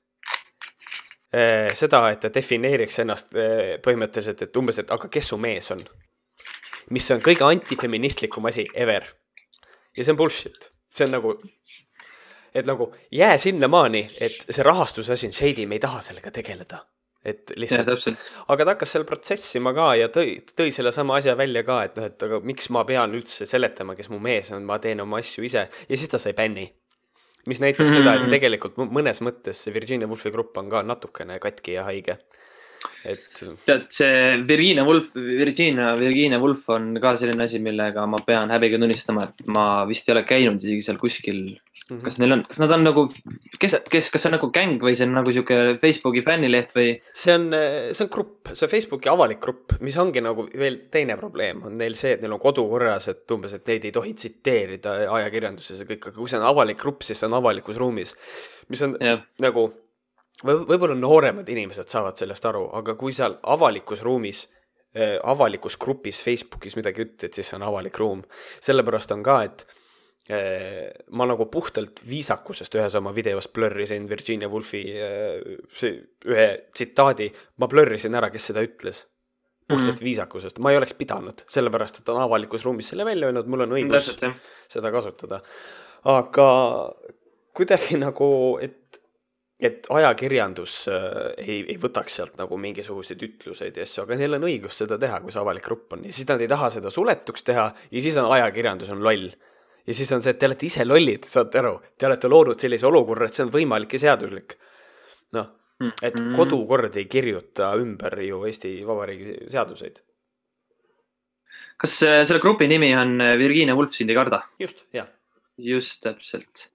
seda, et ta defineeriks ennast põhimõtteliselt, et umbes, et aga kes su mees on? Mis on kõige antifeministlikum asi ever. Ja see on bullshit. See on nagu, et nagu jää sinna maani, et see rahastuse asi on shady, me ei taha sellega tegeleda. et lihtsalt, Ja, aga ta hakkas seal protsessima ka ja tõi, tõi selle sama asja välja ka, et noh, et aga miks ma pean üldse seletama, kes mu mees on, ma teen oma asju ise ja siis ta sai bänni. Mis näitab mm-hmm. seda, et tegelikult mõnes mõttes Virginia Woolfi grupp on ka natukene katki ja haige. Et... Tead, see Virginia Woolf, Virginia, Virginia Woolf on ka selline asi, millega ma pean häbiga tunnistama, et ma vist ei ole käinud isegi seal kuskil. Mm-hmm. Kas neil on, kas nad on nagu, kes, kes, kas see on nagu gäng või see on nagu siuke Facebooki fännileht või? See on, see on grupp, see Facebooki avalik grupp, mis ongi nagu veel teine probleem on neil see, et neil on kodukorras, et umbes, et neid ei tohi tsiteerida ajakirjanduses ja kõik, aga kui see on avalik grupp, siis see on avalikus ruumis, mis on yeah. nagu või, võib-olla nooremad inimesed saavad sellest aru, aga kui seal avalikus ruumis, äh, avalikus grupis Facebookis midagi ütled, siis see on avalik ruum. Sellepärast on ka, et äh, ma nagu puhtalt viisakusest ühes oma videos blurrisin Virginia Woolfi äh, see, ühe tsitaadi, ma blurrisin ära, kes seda ütles. Puhtast mm-hmm. viisakusest. Ma ei oleks pidanud, sellepärast, et on avalikus ruumis selle välja öelnud, mul on õigus Täpselt, seda kasutada. Aga kuidagi nagu, et et ajakirjandus äh, ei, ei võtaks sealt nagu mingisuguseid ütluseid ja asju, aga neil on õigus seda teha, kui see avalik grupp on. Ja siis nad ei taha seda suletuks teha ja siis on ajakirjandus on loll. Ja siis on see, et te olete ise lollid, saate aru. Te olete loonud sellise olukorra, et see on võimalik ja seaduslik. Noh, et kodukord ei kirjuta ümber ju Eesti Vabariigi seaduseid. Kas selle grupi nimi on Virginia Woolf sind ei karda? Just, jah. Just täpselt.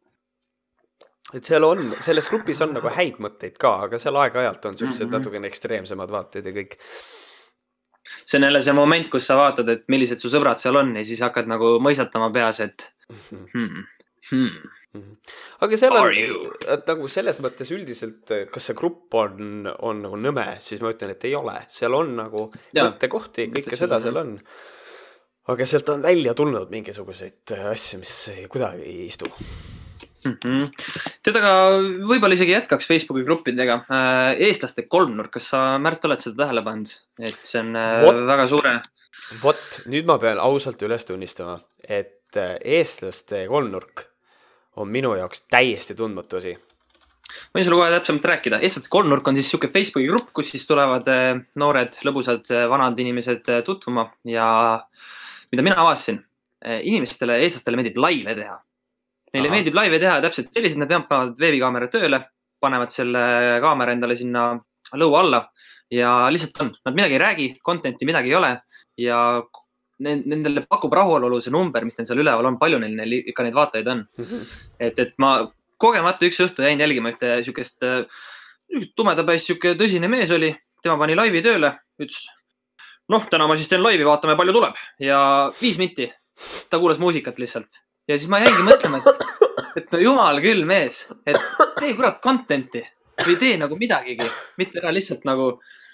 Et seal on, selles grupis on nagu häid mõtteid ka, aga seal aeg-ajalt on sellised mm-hmm. natukene ekstreemsemad vaated ja kõik. See on jälle see moment, kus sa vaatad, et millised su sõbrad seal on ja siis hakkad nagu mõisatama peas, et hmm, hmm. Mm-hmm. Aga seal on, et nagu selles mõttes üldiselt, kas see grupp on, on nagu nõme, siis ma ütlen, et ei ole. Seal on nagu mõttekohti, kõike seda seal on. Aga sealt on välja tulnud mingisuguseid asju, mis kuidagi ei istu. Mm-hmm. Tead, aga võib-olla isegi jätkaks Facebooki gruppidega. Eestlaste kolmnurk, kas sa, Märt, oled seda tähele pannud? Et see on Vot, väga suure. Vot, nüüd ma pean ausalt üles tunnistama, et eestlaste kolmnurk on minu jaoks täiesti tundmatu asi. Ma ei sulle kohe täpsemalt rääkida. Eestlaste kolmnurk on siis siuke Facebooki grupp, kus siis tulevad noored, lõbusad, vanad inimesed tutvuma ja mida mina avastasin, inimestele, eestlastele meeldib laive teha. Neile Aha. meeldib laive teha täpselt sellised, nad panevad veebikaamera tööle, panevad selle kaamera endale sinna lõu alla ja lihtsalt on. Nad midagi ei räägi, contenti midagi ei ole ja nendele pakub rahulolu see number, mis neil seal üleval on, palju neil, neil ikka neid vaatajaid on. Mm-hmm. Et, et ma kogemata üks õhtu jäin jälgima ühte sükest tumedapäis siuke tõsine mees oli, tema pani laivi tööle, ütles, noh, täna ma siis teen laivi, vaatame palju tuleb ja viis minti, ta kuulas muusikat lihtsalt. Ja siis ma jäingi mõtlema, et, et no jumal küll mees, et tee kurat contenti või tee nagu midagigi, mitte ära lihtsalt nagu,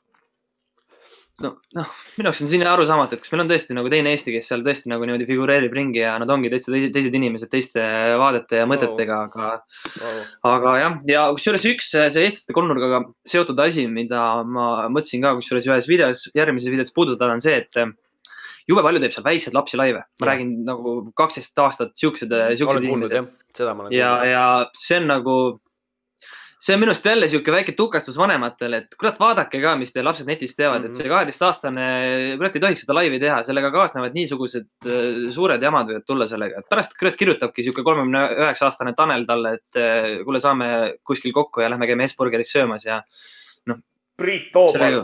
no, noh, minu jaoks on siin aru saamatu, et kas meil on tõesti nagu teine Eesti, kes seal tõesti nagu niimoodi figureerib ringi ja nad ongi teised, teised inimesed teiste vaadete ja mõtetega, aga, wow. aga jah, ja kusjuures üks see eestlaste kolmnurgaga seotud asi, mida ma mõtlesin ka, kusjuures ühes videos, järgmises videos puudutada on see, et jube palju teeb seal väiksed lapsi laive. Ma ja. räägin nagu kaksteist aastat siuksed, siuksed inimesed. Seda ma ja, ja see on nagu, see on minust jälle siuke väike tukastus vanematele, et kurat vaadake ka, mis teie lapsed netis teevad, mm-hmm. et see kaheteistaastane kurat ei tohiks seda laivi teha, sellega kaasnevad niisugused suured jamad võivad tulla sellega. Et pärast kurat kirjutabki siuke kolmekümne üheksa aastane Tanel talle, et kuule saame kuskil kokku ja lähme käime S-burgeris söömas ja noh. Priit Toobal.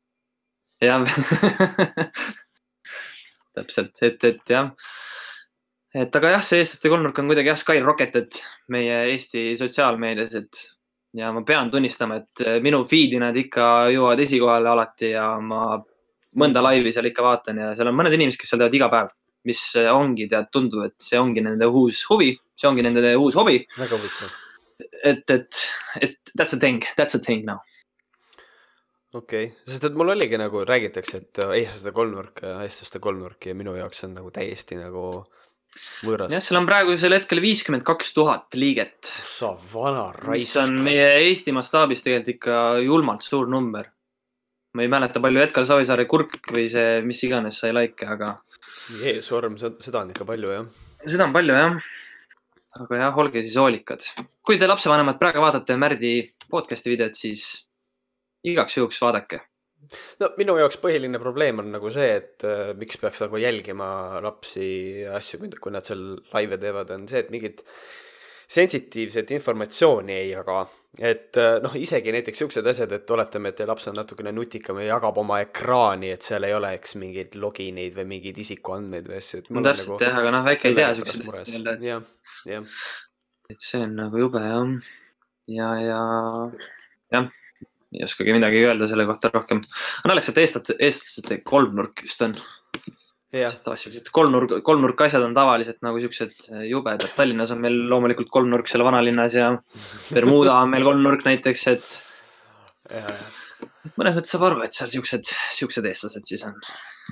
Jah. Täpselt, et, et jah. Et aga jah, see eestlaste kolmnurk on kuidagi jah skyrocketed meie Eesti sotsiaalmeedias, et ja ma pean tunnistama, et minu feed'i nad ikka jõuavad esikohale alati ja ma mõnda laivi seal ikka vaatan ja seal on mõned inimesed, kes seal teevad iga päev, mis ongi, tead, tundub, et see ongi nende uus huvi, see ongi nende uus hobi. Väga huvitav. Et, et, et that's a thing, that's a thing now. Okei, okay. Sest et mul oligi nagu räägitakse, et eestlaste kolmnurk, eestlaste kolmnurk ja minu jaoks on nagu täiesti nagu võõras. Ja seal on praegu sel hetkel viiskümmend kaks tuhat liiget. Sa vana raisk. Mis on meie Eesti mastaabis tegelikult ikka julmalt suur number. Ma ei mäleta palju Edgar Savisaare kurk või see, mis iganes sai like, aga... Jeesorm, seda on ikka palju, jah. Seda on palju, jah. Aga jah, olge siis hoolikad. Kui te lapsevanemad praegu vaatate Märdi podcasti videot, siis igaks juhuks vaadake. No minu jaoks põhiline probleem on nagu see, et äh, miks peaks nagu jälgima lapsi ja asju, kui nad seal laive teevad, on see, et mingit sensitiivset informatsiooni ei jaga. Et äh, noh, isegi näiteks siuksed asjad, et oletame, et laps on natukene nutikam ja jagab oma ekraani, et seal ei ole eks mingeid logineid või mingeid isikuandmeid või asju. No, täpselt nagu jah, aga noh, väike ei tea siuksed. Ja, ja. Et see on nagu jube jah. Ja, ja, jah. Ei oskagi midagi öelda selle kohta rohkem. On oleks, et eestlased kolmnurk just on. Kolmnurk, kolmnurk asjad on tavaliselt nagu siuksed jubedad. Tallinnas on meil loomulikult kolmnurk seal vanalinnas ja Bermuda on meil kolmnurk näiteks, et ja, ja. mõnes mõttes saab aru, et seal siuksed, siuksed eestlased siis on.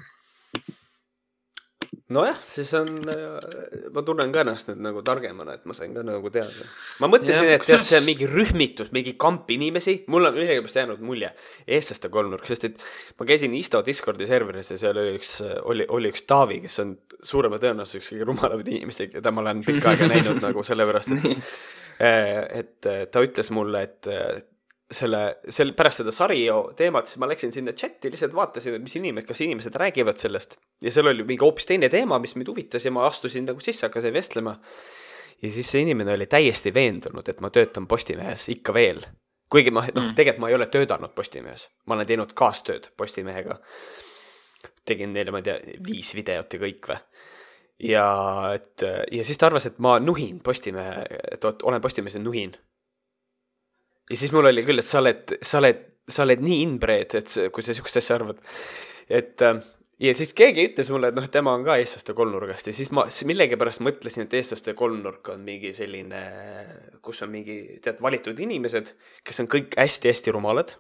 Nojah, siis on, ma tunnen ka ennast nüüd nagu targemana, et ma sain ka nagu teada. Ma mõtlesin, ja, et tead, see on mingi rühmitus, mingi kamp inimesi. Mul on ülegipärast jäänud mulje eestlaste kolmnurk, sest et ma käisin Isto Discordi serveris ja seal oli üks, oli, oli üks Taavi, kes on suurema tõenäosuseks kõige rumalamad inimesed, keda ma olen pikka aega näinud nagu sellepärast, et, et ta ütles mulle, et selle, selle pärast seda Sario teemat, siis ma läksin sinna chati, lihtsalt vaatasin, et mis inimesed, kas inimesed räägivad sellest. Ja seal oli mingi hoopis teine teema, mis mind huvitas ja ma astusin nagu sisse, hakkasin vestlema. Ja siis see inimene oli täiesti veendunud, et ma töötan Postimehes ikka veel. Kuigi ma, noh, tegelikult ma ei ole töötanud Postimehes. Ma olen teinud kaastööd Postimehega. Tegin neile, ma ei tea, viis videot ja kõik või. Ja, et, ja siis ta arvas, et ma nuhin Postimehe, et olen Postimehes ja nuhin. Ja siis mul oli küll, et sa oled, sa oled, sa oled nii inbred, et kui sa siukest asja arvad. Et, ja siis keegi ütles mulle, et noh, tema on ka eestlaste kolmnurgast. Ja siis ma millegi pärast mõtlesin, et eestlaste kolmnurk on mingi selline, kus on mingi, tead, valitud inimesed, kes on kõik hästi-hästi rumalad.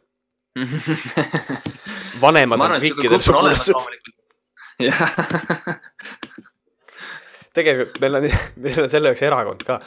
Vanemad on kõikidel sugulased. Tegelikult meil on, meil on selle üks erakond ka.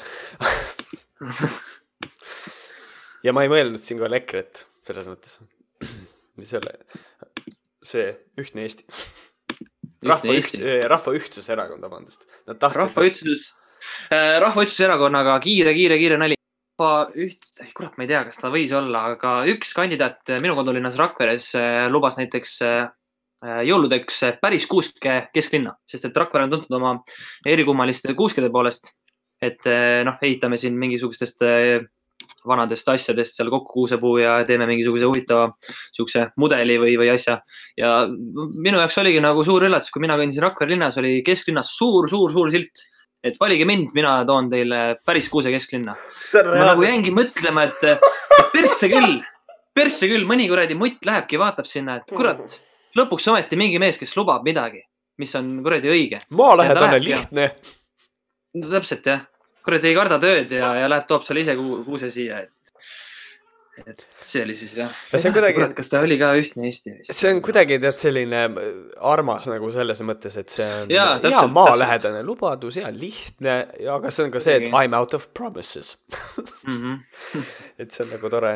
Ja ma ei mõelnud siin ka Lekret selles mõttes. Selle, see ühtne Eesti. Rahva, üht, rahva ühtsuse erakond, vabandust. Rahva ühtsus, rahva ühtsuse erakonnaga kiire, kiire, kiire nali. Üht, kurat, ma ei tea, kas ta võis olla, aga üks kandidaat minu kodulinnas Rakveres lubas näiteks jõuludeks päris kuuske kesklinna, sest et Rakvere on tuntud oma erikummaliste kuuskede poolest. Et noh, ehitame siin mingisugustest vanadest asjadest seal kokku kuusepuu ja teeme mingisuguse huvitava siukse mudeli või, või asja. Ja minu jaoks oligi nagu suur üllatus, kui mina kõndisin Rakvere linnas, oli kesklinnas suur, suur, suur silt, et valige mind, mina toon teile päris kuuse kesklinna. Ma nagu jängi mõtlema, et persse küll, persse küll, mõni kuradi mutt lähebki, vaatab sinna, et kurat, lõpuks ometi mingi mees, kes lubab midagi, mis on kuradi õige. Maalähedane lihtne. No, täpselt, jah. Kurat ei karda tööd ja, ja läheb toob seal ise kuuse siia. Et, et see oli siis jah. See kuidagi, kurat, kas ta oli ka ühtne Eesti? See on kuidagi tead selline armas nagu selles mõttes, et see on ja, hea maalähedane lubadus, hea lihtne, aga see on ka see, et I'm out of promises. mm -hmm. Et see on nagu tore.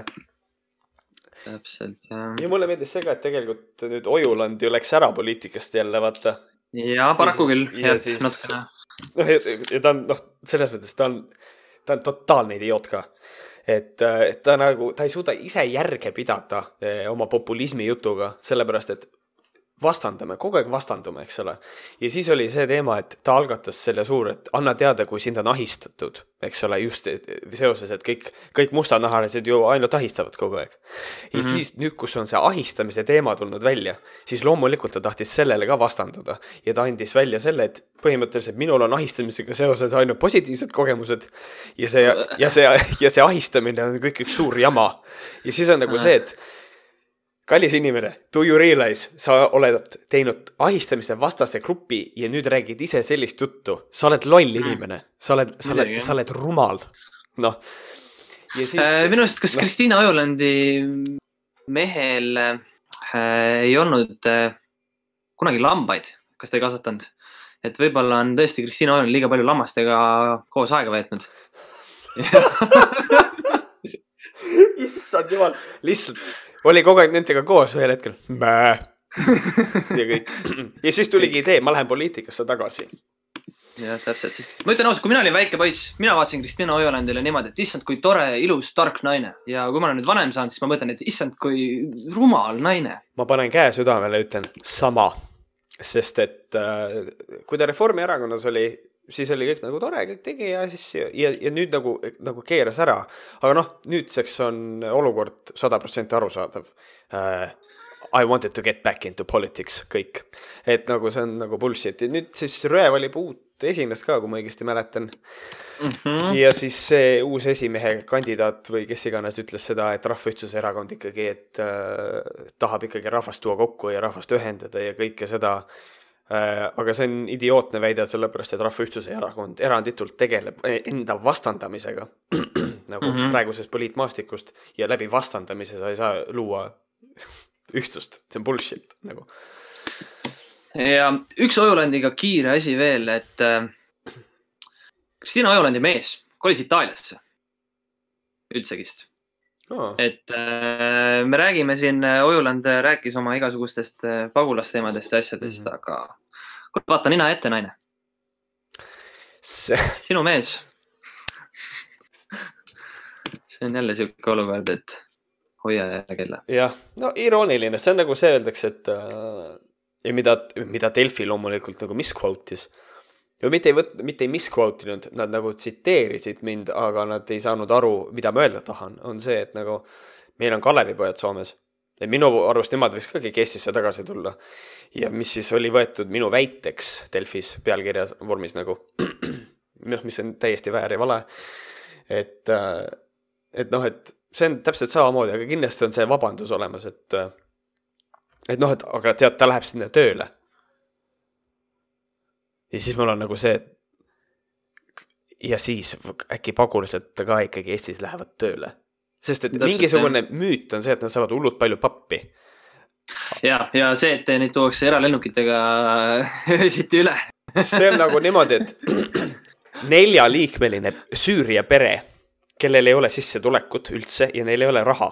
Täpselt, jah. Ja mulle meeldis see ka, et tegelikult nüüd Ojuland ju läks ära poliitikast jälle, vaata. Ja, paraku küll. Ja siis... No, ja, ja ta on, noh, selles mõttes ta on, ta on totaalne idioot ka. Et, et ta nagu, ta ei suuda ise järge pidada oma populismi jutuga, sellepärast, et vastandame, kogu aeg vastandume, eks ole. Ja siis oli see teema, et ta algatas selle suur, et anna teada, kui sind on ahistatud, eks ole, just seoses, et kõik, kõik mustanahalised ju ainult ahistavad kogu aeg. Ja mm -hmm. siis nüüd, kus on see ahistamise teema tulnud välja, siis loomulikult ta tahtis sellele ka vastanduda. Ja ta andis välja selle, et põhimõtteliselt minul on ahistamisega seoses ainult positiivsed kogemused ja see, ja see, ja see ahistamine on kõik üks suur jama. Ja siis on nagu see, et kallis inimene, do you realize, sa oled teinud ahistamise vastase grupi ja nüüd räägid ise sellist juttu. Sa oled loll inimene, sa oled, sa oled, sa oled rumal. Noh. Ja siis... Äh, minu arust, kas no. Kristiina Ojulandi mehel äh, ei olnud äh, kunagi lambaid, kas ta ei kasvatanud? Et võib-olla on tõesti Kristiina Ojuland liiga palju lammastega koos aega veetnud. Issand jumal, lihtsalt oli kogu aeg nendega koos ühel hetkel. Mää. Ja kõik. Ja siis tuligi idee, ma lähen poliitikasse tagasi. jah, täpselt, sest ma ütlen ausalt, kui mina olin väike poiss, mina vaatasin Kristina Ojulandile niimoodi, et issand, kui tore, ilus, tark naine. Ja kui ma olen nüüd vanem saanud, siis ma mõtlen, et issand, kui rumal naine. Ma panen käe südamele, ütlen sama. Sest et äh, kui ta Reformierakonnas oli, siis oli kõik nagu tore, kõik tegi ja, siis, ja, ja nüüd nagu, nagu keeras ära. Aga noh, nüüdseks on olukord sada protsenti arusaadav. Uh, I wanted to get back into politics, kõik. Et nagu see on nagu bullshit. Ja nüüd siis Rööv oli puut esines ka, kui ma õigesti mäletan. Mm-hmm. Ja siis see uus esimehe kandidaat või kes iganes ütles seda, et Rahvaühtsuse erakond ikkagi, et äh, tahab ikkagi rahvast tuua kokku ja rahvast ühendada ja kõike seda. Äh, aga see on idiootne väide, sellepärast, et Rahvaühtsuse erakond eranditult tegeleb enda vastandamisega nagu mm-hmm. praegusest poliitmaastikust ja läbi vastandamise sa ei saa luua ühtsust. See on bullshit nagu. Ja üks Ojulandiga kiire asi veel, et äh, Kristina Ojulandi mees kolis Itaaliasse üldsegist. Oh. Et äh, me räägime siin, Ojuland rääkis oma igasugustest pagulasteemadest ja asjadest, mm-hmm. aga vaata nina ette, naine. See... Sinu mees. See on jälle siuke olukord, et hoia ja kella. Jah, no irooniline, see on nagu see öeldakse, et äh, ja mida, mida Delfi loomulikult nagu misquote'is. Ja mitte ei, võt, mitte ei misquote'inud, nad nagu tsiteerisid mind, aga nad ei saanud aru, mida ma öelda tahan. On see, et nagu meil on Kalevipojad Soomes. Ja minu arust nemad võiks ka Eestisse tagasi tulla. Ja mis siis oli võetud minu väiteks Delfis pealkirja vormis nagu, mis on täiesti väär ja vale. Et, et noh, et see on täpselt samamoodi, aga kindlasti on see vabandus olemas, et et noh, et aga tead, ta läheb sinna tööle. Ja siis mul on nagu see, et ja siis äkki pagulased ka ikkagi Eestis lähevad tööle. Sest et täpselt, mingisugune jah. Müüt on see, et nad saavad hullult palju pappi. Ja, ja see, et neid tuuakse eralennukitega öösiti üle. See on nagu niimoodi, et neljaliikmeline Süüria pere, kellel ei ole sissetulekut üldse ja neil ei ole raha.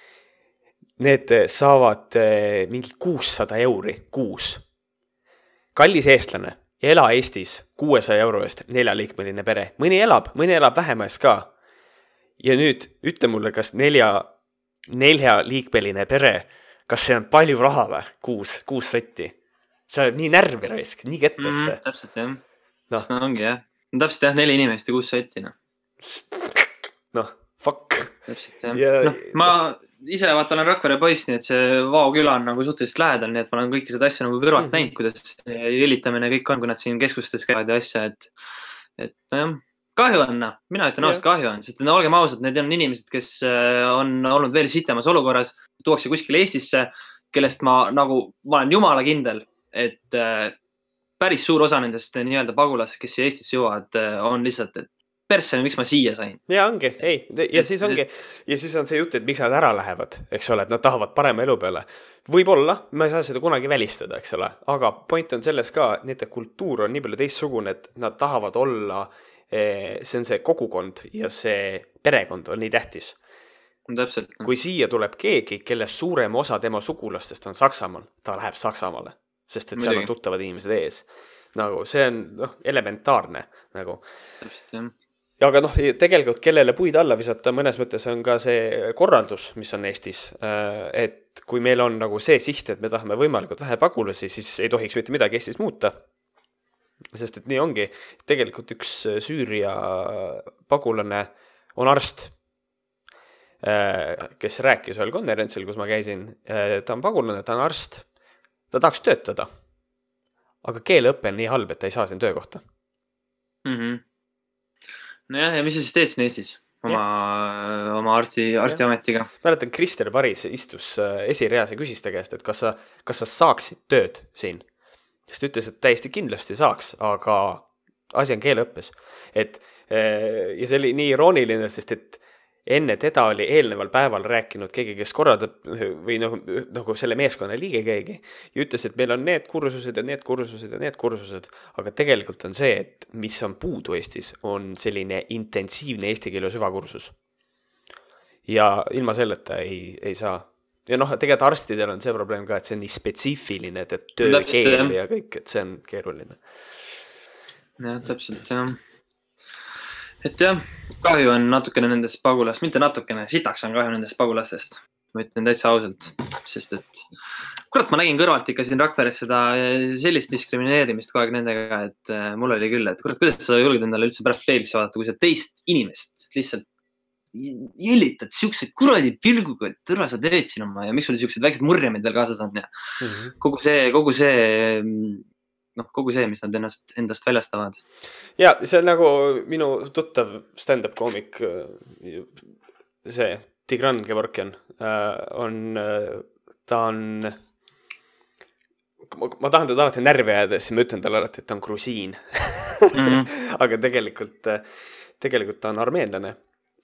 Need saavad mingi kuussada euri kuus. Kallis eestlane, ela Eestis kuuesaja euro eest neljaliikmeline pere. Mõni elab, mõni elab vähem eest ka. Ja nüüd ütle mulle, kas nelja, neljaliikmeline pere, kas see on palju raha või? Kuus, kuus sotti. See on nii närvi raisk, nii kettesse. Mm, täpselt jah. No. No, ongi jah. No, täpselt jah, neli inimest ja kuus sotti. No. Noh, fuck. Täpselt jah. Ja... No, ma ise vaata olen Rakvere poiss, nii et see Vao küla on nagu suhteliselt lähedal, nii et ma olen kõiki seda asja nagu kõrvalt mm-hmm. näinud, kuidas jõlitamine kõik on, kui nad siin keskustes käivad ja asja, et, et no jah, kahju on, mina ütlen ausalt kahju on, sest no, olgem ausad, need on inimesed, kes on olnud veel sitemas olukorras, tuuakse kuskil Eestisse, kellest ma nagu, ma olen jumala kindel, et päris suur osa nendest nii-öelda pagulas, kes siia Eestisse jõuavad, on lihtsalt, et persse, miks ma siia sain. Ja ongi, ei, ja siis ongi, ja siis on see jutt, et miks nad ära lähevad, eks ole, et nad tahavad parema elu peale. Võib-olla, ma ei saa seda kunagi välistada, eks ole, aga point on selles ka, et nende kultuur on nii palju teistsugune, et nad tahavad olla, see on see kogukond ja see perekond on nii tähtis. Täpselt. Kui siia tuleb keegi, kelle suurem osa tema sugulastest on Saksamaal, ta läheb Saksamaale, sest et seal on tuttavad inimesed ees. Nagu see on noh, elementaarne. Nagu. Täpselt, jah. Ja aga noh, tegelikult kellele puid alla visata mõnes mõttes on ka see korraldus, mis on Eestis. Et kui meil on nagu see siht, et me tahame võimalikult vähe pagulasi, siis ei tohiks mitte midagi Eestis muuta. Sest et nii ongi. Tegelikult üks Süüria pagulane on arst, kes rääkis ühel konverentsil, kus ma käisin. Ta on pagulane, ta on arst. Ta tahaks töötada. Aga keeleõppe on nii halb, et ta ei saa siin töökohta. Mhm. No jah, ja mis sa siis teed siin Eestis oma, oma arsti, arstiametiga? Mäletan, Krister Paris istus esireas ja küsis ta käest, et kas sa, kas sa saaksid tööd siin? Sest ta ütles, et täiesti kindlasti saaks, aga asi on keeleõppes. Et, ja see oli nii irooniline, sest et enne teda oli eelneval päeval rääkinud keegi, kes korraldab või nagu, nagu selle meeskonna liige keegi ja ütles, et meil on need kursused ja need kursused ja need kursused, aga tegelikult on see, et mis on puudu Eestis, on selline intensiivne eesti keele süvakursus. Ja ilma selleta ei, ei saa. Ja noh, tegelikult arstidel on see probleem ka, et see on nii spetsiifiline, et töökeel ja kõik, et see on keeruline. jah, täpselt, jah. Et jah, kahju on natukene nendest pagulast, mitte natukene, sitaks on kahju nendest pagulastest. Ma ütlen täitsa ausalt, sest et kurat, ma nägin kõrvalt ikka siin Rakveres seda sellist diskrimineerimist kogu aeg nendega, et mul oli küll, et kurat, kuidas sa julged endale üldse pärast peeglisse vaadata, kui sa teist inimest lihtsalt jälitad siuksed kuradi pilguga, et tõra sa teed siin oma ja miks sul siuksed väiksed murjamid veel kaasas on ja mm -hmm. kogu see, kogu see noh, kogu see, mis nad ennast, endast väljastavad. Ja, see on nagu minu tuttav stand-up koomik, see Tigran Gevorkian on, ta on, ma tahan teda alati närvi ajada, siis ma ütlen talle alati, et ta on grusiin. Mm -hmm. Aga tegelikult, tegelikult ta on armeenlane.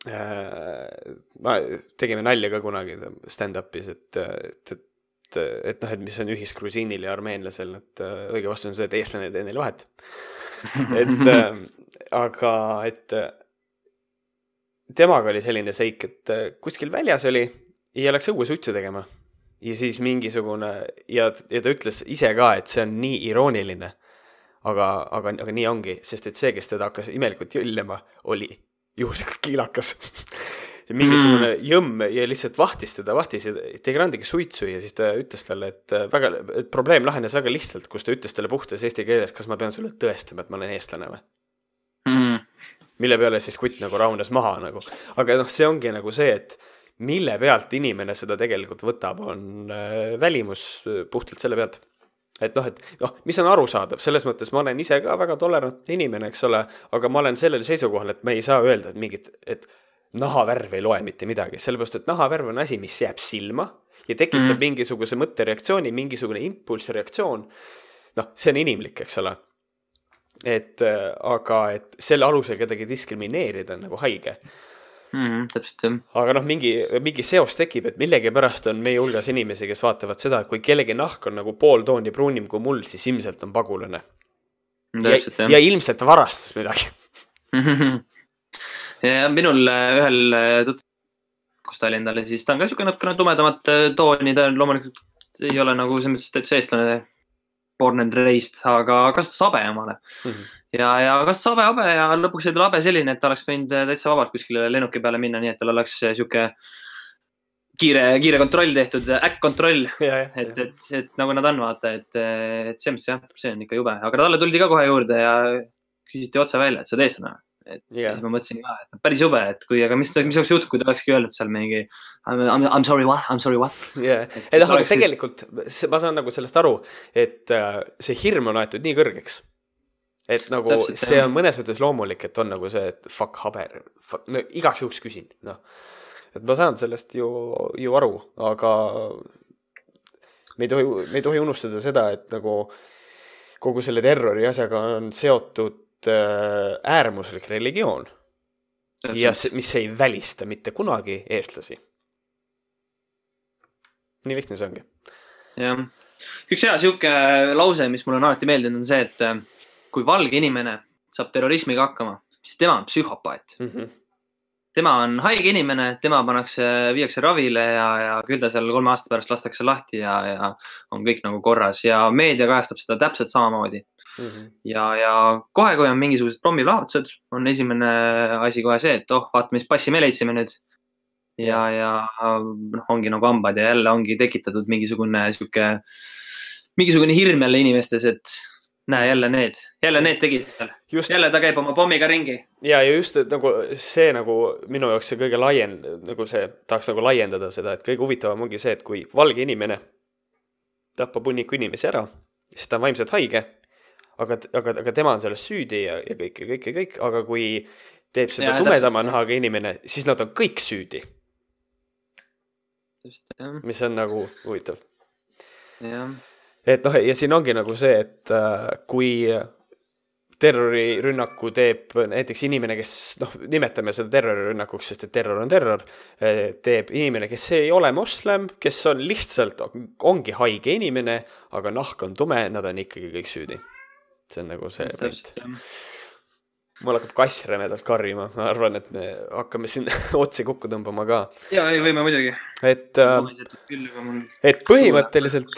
Ma tegime nalja ka kunagi stand-upis, et, et, et et noh, et mis on ühis grusiinil ja armeenlasel, et õige vastus on see, et eestlane ei tee neil vahet. Et, aga, et temaga oli selline seik, et kuskil väljas oli ja läks õues utsu tegema. Ja siis mingisugune, ja, ja ta ütles ise ka, et see on nii irooniline, aga, aga, aga nii ongi, sest et see, kes teda hakkas imelikult jõllema, oli juhuslikult kiilakas. Ja mingisugune jõmm ja lihtsalt vahtis teda, vahtis ja Tigrandigi suitsu ja siis ta ütles talle, et, väga, et probleem lahenes väga lihtsalt, kus ta ütles talle puhtas eesti keeles, kas ma pean sulle tõestama, et ma olen eestlane või? Mm. Mille peale siis kutt nagu raunes maha nagu. Aga noh, see ongi nagu see, et mille pealt inimene seda tegelikult võtab, on välimus puhtalt selle pealt. Et noh, et noh, mis on arusaadav, selles mõttes ma olen ise ka väga tolerantne inimene, eks ole, aga ma olen sellel seisukohal, et me ei saa öelda, et mingit, et nahavärv ei loe mitte midagi, sellepärast, et nahavärv on asi, mis jääb silma ja tekitab mm. mingisuguse mõttereaktsiooni, mingisugune impulsreaktsioon. Noh, see on inimlik, eks ole. Et, aga et selle alusel kedagi diskrimineerida on nagu haige. Mm, täpselt, jah. Aga noh, mingi, mingi seos tekib, et millegi pärast on meie hulgas inimesi, kes vaatavad seda, et kui kellegi nahk on nagu pool tooni pruunim kui mul, siis ilmselt on pagulane. Täpselt, ja, ja ilmselt varastas midagi. Ja minul ühel tut-, kus ta oli endale, siis ta on ka siuke natukene tumedamat tooni, ta loomulikult ei ole nagu see mõttes, et see eestlane born and raised, aga kastas abe omale. Mm -hmm. Ja, ja kastas abe, abe ja lõpuks oli tal abe selline, et ta oleks võinud täitsa vabalt kuskile lennuki peale minna, nii et tal oleks siuke kiire, kiire kontroll tehtud, äkk-kontroll, et, et, et nagu nad on, vaata, et, et see, mis jah, see on ikka jube, aga talle tuldi ka kohe juurde ja küsiti otse välja, et sa teestlane. Et yeah. Siis ma mõtlesin ka, et päris jube, et kui, aga mis, mis oleks juhtud, kui ta olekski öelnud seal mingi I'm, I'm sorry, what? I'm sorry, what? Yeah. Et, et aga tegelikult ma saan nagu sellest aru, et see hirm on aetud nii kõrgeks. Et nagu täpselt, see on mõnes mõttes loomulik, et on nagu see, et fuck haber, fuck, no, igaks juhuks küsin. No. Et ma saan sellest ju, ju aru, aga me ei, tohi, me ei tohi unustada seda, et nagu kogu selle terrori asjaga on seotud äärmuslik religioon. Ja see, mis ei välista mitte kunagi eestlasi. Nii lihtne see ongi. Jah. Üks hea siuke lause, mis mulle on alati meeldinud, on see, et kui valge inimene saab terrorismiga hakkama, siis tema on psühhopaat. Mm -hmm. Tema on haige inimene, tema pannakse, viiakse ravile ja, ja küll ta seal kolme aasta pärast lastakse lahti ja, ja on kõik nagu korras ja meedia kajastab seda täpselt samamoodi. Mm -hmm. ja, ja kohe, kui on mingisugused pommilahutused, on esimene asi kohe see, et oh, vaata, mis passi me leidsime nüüd. Ja, ja noh, ongi nagu hambad ja jälle ongi tekitatud mingisugune siuke, mingisugune hirm jälle inimestes, et näe, jälle need, jälle need tegid seal. Just. Jälle ta käib oma pommiga ringi. Ja, ja just, et nagu see nagu minu jaoks see kõige laien, nagu see, tahaks nagu laiendada seda, et kõige huvitavam ongi see, et kui valge inimene tappab hunniku inimesi ära, siis ta on vaimselt haige. Aga, aga, aga tema on sellest süüdi ja, ja kõik, ja kõik, ja kõik, aga kui teeb seda ja, tumedama nahaga inimene, siis nad on kõik süüdi. Just, mis on nagu huvitav. Ja. Et noh, ja siin ongi nagu see, et äh, kui terrorirünnaku teeb näiteks inimene, kes, noh, nimetame seda terrorirünnakuks, sest et terror on terror, teeb inimene, kes ei ole moslem, kes on lihtsalt, ongi haige inimene, aga nahk on tume, nad on ikkagi kõik süüdi. See on nagu see point. Mul hakkab kass rämedalt karjuma. Ma arvan, et me hakkame siin otsi kokku tõmbama ka. Ja, ei võime muidugi. Et, et põhimõtteliselt,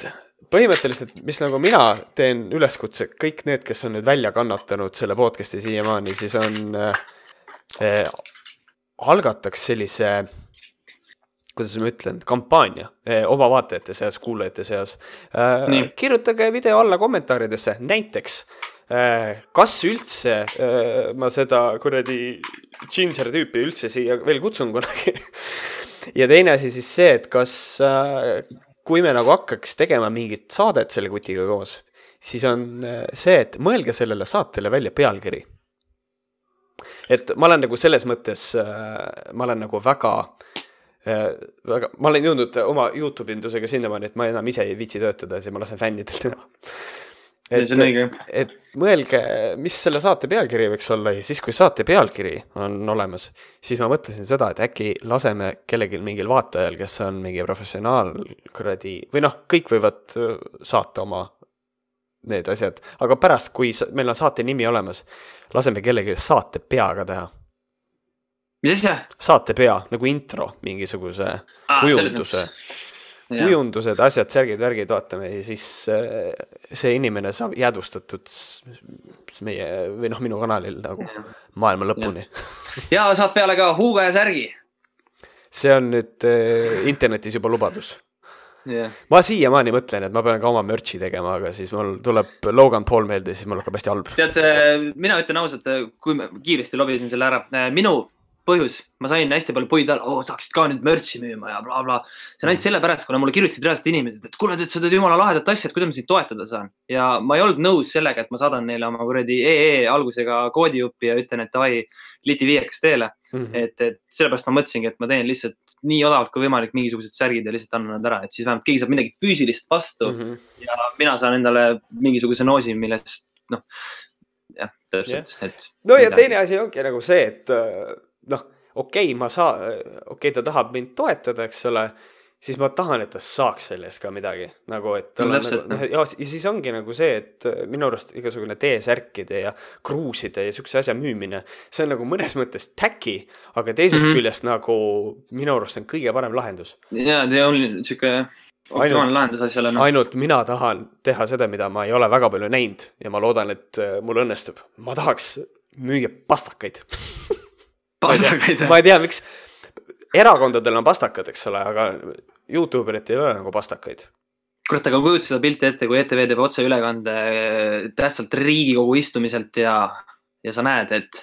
põhimõtteliselt, mis nagu mina teen üleskutse, kõik need, kes on nüüd välja kannatanud selle podcasti siiamaani, siis on äh, algataks sellise, kuidas ma ütlen, kampaania äh, oma vaatajate seas, kuulajate seas. Äh, kirjutage video alla kommentaaridesse, näiteks äh, kas üldse äh, ma seda kuradi ginger tüüpi üldse siia veel kutsun kunagi. Ja teine asi siis see, et kas äh, kui me nagu hakkaks tegema mingit saadet selle kutiga koos, siis on see, et mõelge sellele saatele välja pealkiri. Et ma olen nagu selles mõttes, ma olen nagu väga, väga ma olen jõudnud oma YouTube indusega sinnamaani, et ma enam ise ei viitsi töötada ja siis ma lasen fännidelt teha. Et, et mõelge, mis selle saate pealkiri võiks olla ja siis, kui saate pealkiri on olemas, siis ma mõtlesin seda, et äkki laseme kellelgi mingil vaatajal, kes on mingi professionaal kuradi, või noh, kõik võivad saata oma need asjad, aga pärast, kui meil on saate nimi olemas, laseme kellelgi saate peaga teha. Mis asja? Saate pea, nagu intro mingisuguse ah, kujunduse. Kujundused, asjad, särgid, värgid vaatame ja siis see inimene saab jäädustatud meie, või noh, minu kanalil nagu ja. Maailma lõpuni. Ja saad peale ka huuga ja särgi. See on nüüd internetis juba lubadus. Yeah. Ma siiamaani mõtlen, et ma pean ka oma merchi tegema, aga siis mul tuleb Logan Paul meelde ja siis mul hakkab hästi halb. Tead, mina ütlen ausalt, kui ma kiiresti lobisin selle ära, minu põhjus, ma sain hästi palju puid all, oo, saaksid ka nüüd merchi müüma ja bla bla. See on ainult selle pärast, kuna mulle kirjutasid reaalselt inimesed, et kuule, et sa teed jumala lahedat asja, et kuidas ma sind toetada saan. Ja ma ei olnud nõus sellega, et ma saadan neile oma kuradi E E algusega koodijupi ja ütlen, et davai, liti viiekas teele. Mm -hmm. et, et sellepärast ma mõtlesingi, et ma teen lihtsalt nii odavalt kui võimalik mingisugused särgid ja lihtsalt annan nad ära, et siis vähemalt keegi saab midagi füüsilist vastu mm -hmm. ja mina saan endale mingisuguse noosi, millest noh, jah, täpselt. Yeah. Et no ja teine asi ongi nagu see, et noh, okei, okay, ma saa, okei, okay, ta tahab mind toetada, eks ole, siis ma tahan, et ta saaks selles ka midagi. Nagu, et tal on nagu, no, ja, ja siis ongi nagu see, et minu arust igasugune T-särkide ja kruuside ja sükse asja müümine, see on nagu mõnes mõttes täki, aga teisest mm -hmm. küljest nagu minu arust on kõige parem lahendus. Jaa, see on siuke optimaalne lahendus asjale. No. Ainult mina tahan teha seda, mida ma ei ole väga palju näinud ja ma loodan, et mul õnnestub. Ma tahaks müüa pastakaid. Pastakaid. Ma ei tea, miks erakondadel on pastakad, eks ole, aga YouTuberit ei ole nagu pastakaid. Kurat, aga kujut seda pilti ette, kui E T V teeb otse ülekande tähtsalt Riigikogu istumiselt ja, ja sa näed, et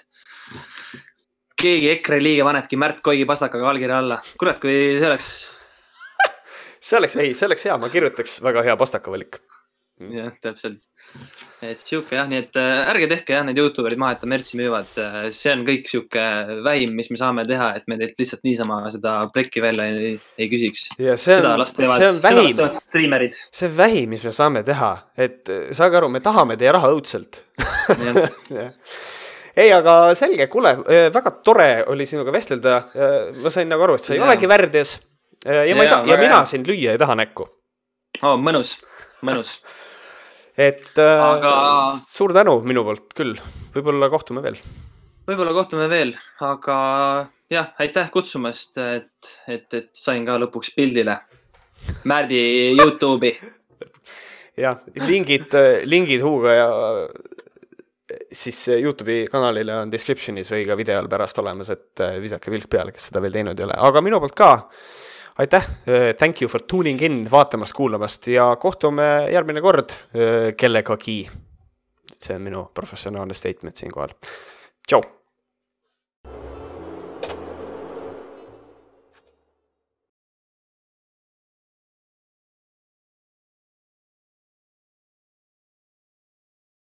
keegi EKRE liige panebki Märt Koigi pastakaga allkirja alla. Kurat, kui see oleks... see oleks, ei, see oleks hea, ma kirjutaks väga hea pastakavalik. Jah, täpselt. Et siuke jah, nii et ärge tehke jah, need YouTuberid maha, et ta mertsi müüvad. See on kõik siuke vähim, mis me saame teha, et me teilt lihtsalt niisama seda plekki välja ei, ei küsiks. Ja see on, teevad, see on vähim, see on vähim, mis me saame teha, et saage aru, me tahame teie raha õudselt. Ei, aga selge, kuule, väga tore oli sinuga vestelda. Ma sain nagu aru, et sa ei ja. olegi värdjas ja, ja, ma ei ta, ja mina siin lüüa ei taha näkku. Oh, mõnus, mõnus. Et aga... suur tänu minu poolt küll. Võib-olla kohtume veel. Võib-olla kohtume veel, aga jah, aitäh kutsumast, et, et, et sain ka lõpuks pildile Märdi YouTube'i. Jah, lingid, lingid huuga ja siis YouTube'i kanalile on descriptionis või ka video all pärast olemas, et visake pilk peale, kes seda veel teinud ei ole. Aga minu poolt ka. Aitäh, thank you for tuning in, vaatamast, kuulamast ja kohtume järgmine kord kellegagi. See on minu professionaalne statement siin kohal. Tšau!